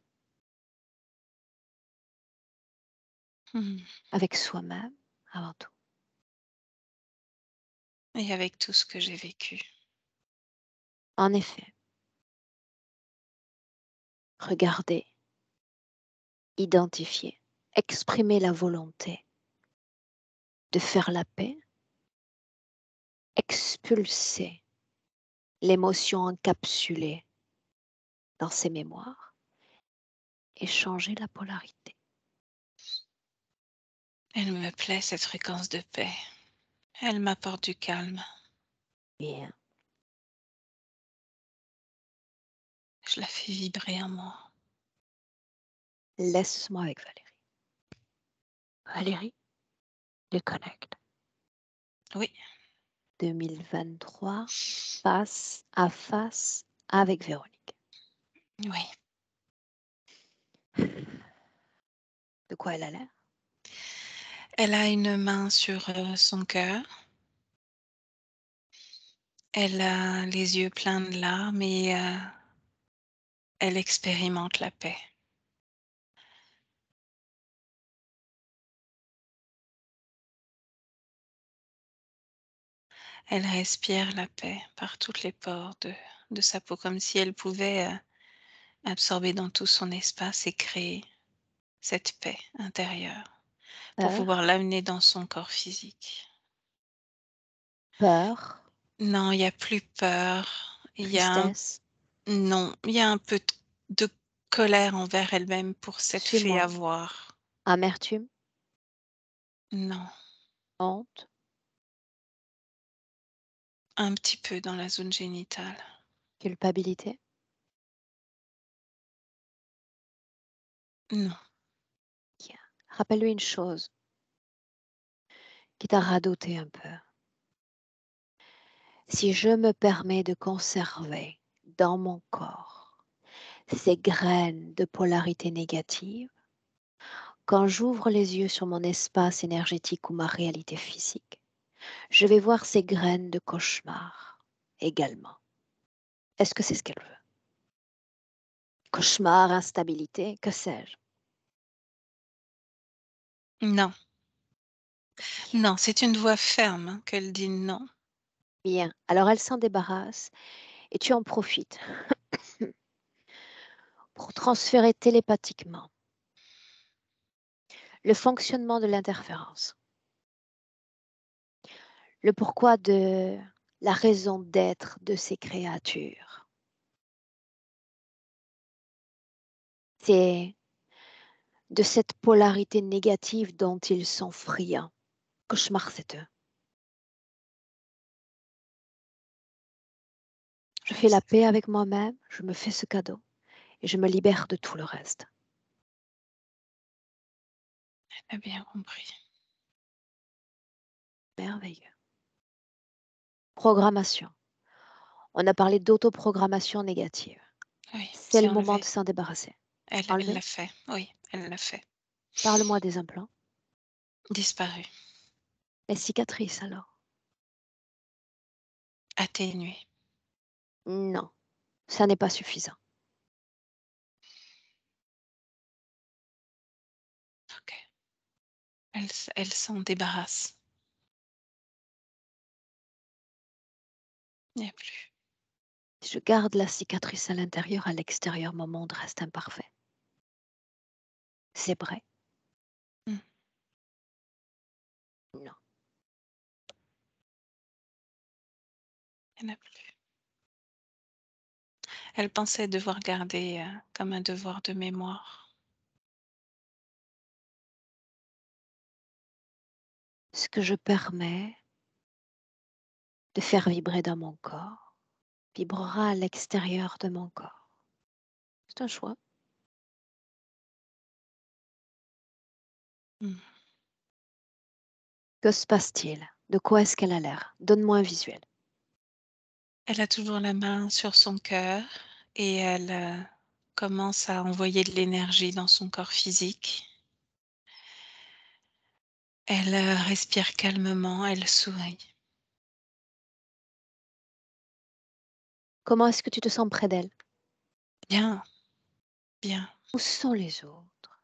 Hmm.
avec soi-même avant tout.
Et avec tout ce que j'ai vécu.
En effet, regarder, identifier, exprimer la volonté de faire la paix, expulser l'émotion encapsulée dans ses mémoires et changer la polarité.
Elle me plaît, cette fréquence de paix. Elle m'apporte du calme.
Bien,
Je la fais vibrer en moi.
laisse-moi avec Valérie. Valérie, je connecte.
Oui.
deux mille vingt-trois, face à face avec Véronique.
Oui.
De quoi elle a l'air?
Elle a une main sur euh, son cœur. Elle a les yeux pleins de larmes et euh, elle expérimente la paix. Elle respire la paix par toutes les pores de, de sa peau, comme si elle pouvait euh, absorber dans tout son espace et créer cette paix intérieure pour
Peur,
pouvoir l'amener dans son corps physique.
peur,
Non, il y a plus peur. Il y a un
tristesse.
non, il y a un peu de de colère envers elle-même pour s'être fait
Suis-moi.
avoir.
Amertume,
Non,
honte,
un petit peu dans la zone génitale.
culpabilité.
Non,
Bien. Rappelle-lui une chose qui t'a radoté un peu. Si je me permets de conserver dans mon corps ces graines de polarité négative, quand j'ouvre les yeux sur mon espace énergétique ou ma réalité physique, je vais voir ces graines de cauchemar également. Est-ce que c'est ce qu'elle veut? Cauchemar, instabilité, que sais-je?
non,
Bien.
non, c'est une voix ferme hein, qu'elle dit non.
Bien. Alors elle s'en débarrasse et tu en profites pour transférer télépathiquement le fonctionnement de l'interférence, le pourquoi de la raison d'être de ces créatures. C'est de cette polarité négative dont ils sont friands. Cauchemar, c'est eux. Je
Je
fais la
sais,
paix avec moi-même, je me fais ce cadeau et je me libère de tout le reste.
elle a bien compris.
Merveilleux. Programmation. On a parlé d'autoprogrammation négative.
Oui,
C'est
c'est
le moment
enlevé.
de s'en débarrasser.
Elle elle
Enlevé?
l'a fait, oui, elle l'a fait.
Parle-moi des implants.
Disparu,
Les cicatrices alors?
atténué.
Non, ça n'est pas suffisant.
OK. Elle s elle s'en débarrasse. Il n'y a plus.
Si je garde la cicatrice à l'intérieur, à l'extérieur, mon monde reste imparfait. C'est vrai?
Mmh.
Non.
Il n'y en a plus. Elle pensait devoir garder, heu, comme un devoir de mémoire.
Ce que je permets de faire vibrer dans mon corps, vibrera à l'extérieur de mon corps. C'est un choix.
Mmh.
Que se passe-t-il? De quoi est-ce qu'elle a l'air? Donne-moi un visuel.
Elle a toujours la main sur son cœur et elle, heu, commence à envoyer de l'énergie dans son corps physique. Elle, heu, respire calmement, elle sourit.
Comment est-ce que tu te sens près d'elle?
Bien, bien.
Où sont les autres?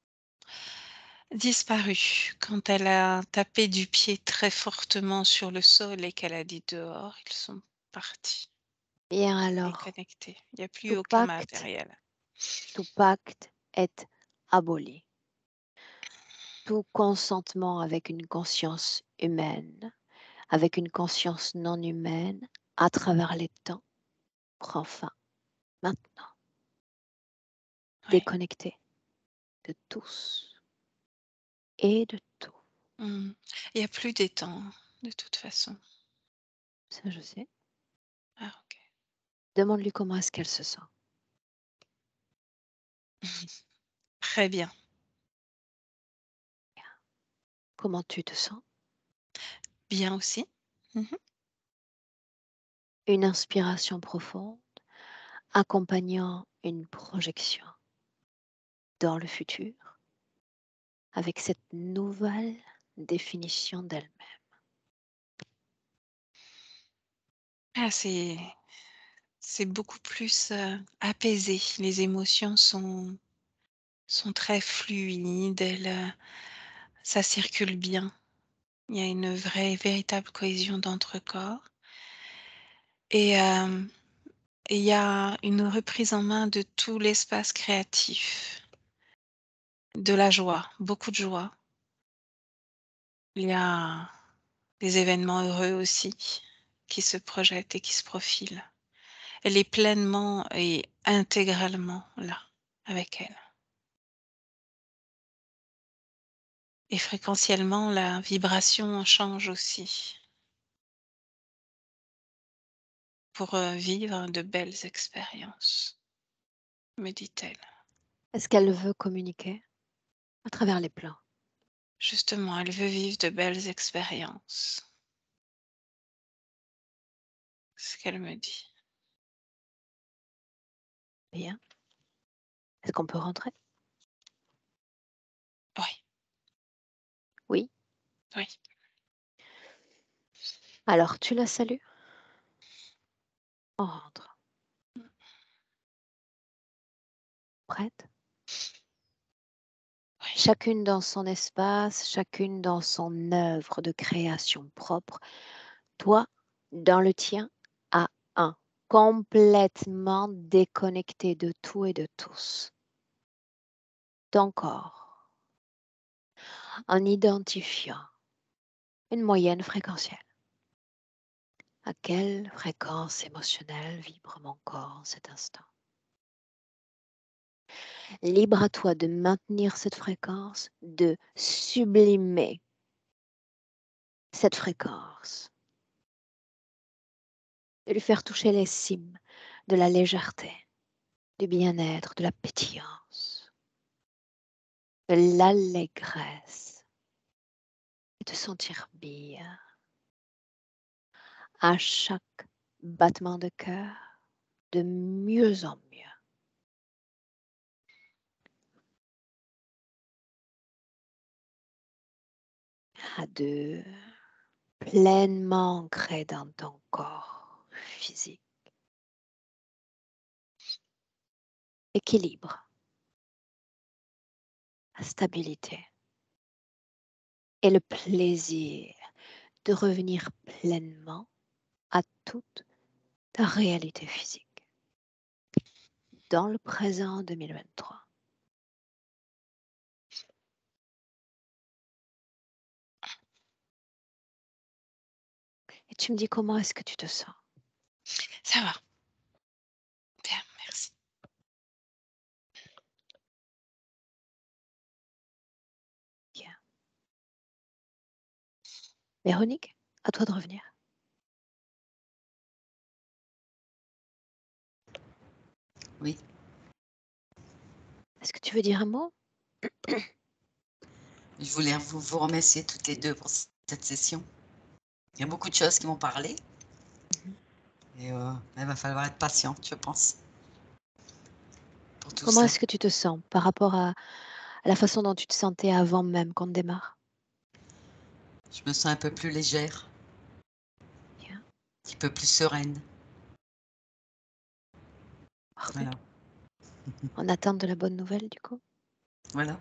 Disparu. Quand elle a tapé du pied très fortement sur le sol et qu'elle a dit: «Dehors», ils sont partis,
Bien alors,
déconnectés. Il n'y a plus
tout
aucun
pacte,
matériel.
tout pacte est aboli. Tout consentement avec une conscience humaine, avec une conscience non humaine, à travers les temps, prend fin. Maintenant,
Oui.
déconnecté de tous et de tout.
Mmh. Il n'y a plus d'étang, de toute façon.
Ça, je sais.
Ah OK.
Demande-lui comment est-ce qu'elle se sent.
Très bien.
Comment tu te sens?
Bien aussi. Mmh.
Une inspiration profonde accompagnant une projection dans le futur avec cette nouvelle définition d'elle-même.
Ah, c'est c'est beaucoup plus, heu, apaisé. Les émotions sont sont très fluides, elles, heu, ça circule bien. Il y a une vraie véritable cohésion d'entre corps et hem et il y a une reprise en main de tout l'espace créatif, de la joie, beaucoup de joie. Il y a des événements heureux aussi qui se projettent et qui se profilent. Elle est pleinement et intégralement là, avec elle. Et fréquentiellement, la vibration change aussi pour, heu, vivre de belles expériences, me dit-elle.
Est-ce qu'elle veut communiquer à travers les plans?
Justement, elle veut vivre de belles expériences, c'est ce qu'elle me dit.
Bien. Est-ce qu'on peut rentrer?
Oui,
Oui.
oui,
Alors, tu la salues? On rentre. Prête?
oui.
Chacune dans son espace, chacune dans son œuvre de création propre. Toi, dans le tien, à un, complètement déconnecté de tout et de tous. Ton corps, en identifiant une moyenne fréquentielle. À quelle fréquence émotionnelle vibre mon corps en cet instant? Libre à toi de maintenir cette fréquence, de sublimer cette fréquence, de lui faire toucher les cimes de la légèreté, du bien-être, de la pétillance, de l'allégresse, et te sentir bien à chaque battement de cœur, de mieux en mieux. à deux, pleinement ancré dans ton corps physique. Équilibre, stabilité et le plaisir de revenir pleinement à toute ta réalité physique dans le présent deux mille vingt-trois. Et tu me dis comment est-ce que tu te sens?
Ça va. Bien, merci.
Bien. Véronique, à toi de revenir.
Oui.
Est-ce que tu veux dire un mot?
Je voulais vous, vous remercier toutes les deux pour cette session. Il y a beaucoup de choses qui m'ont parlé.
Mhm.
Et euh, il va falloir être patiente, je pense. Pour tout
Comment
ça.
est-ce que tu te sens par rapport à, à la façon dont tu te sentais avant même qu'on démarre?
Je me sens un peu plus légère.
Bien.
Un petit peu plus sereine.
Parfait.
Voilà.
En attente de la bonne nouvelle, du coup.
Voilà.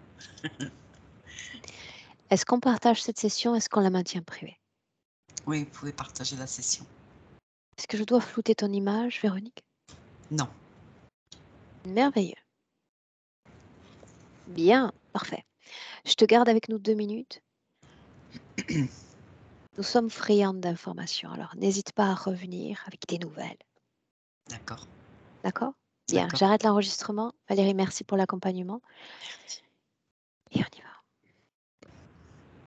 Est-ce qu'on partage cette session? Est-ce qu'on la maintient privée?
Oui, vous pouvez partager la session.
Est-ce que je dois flouter ton image, Véronique?
Non.
Merveilleux. Bien, parfait. Je te garde avec nous deux minutes. Nous sommes friandes d'informations, alors n'hésite pas à revenir avec des nouvelles.
D'accord.
D'accord? Bien,
D'accord.
j'arrête l'enregistrement. Valérie, merci pour l'accompagnement.
Merci.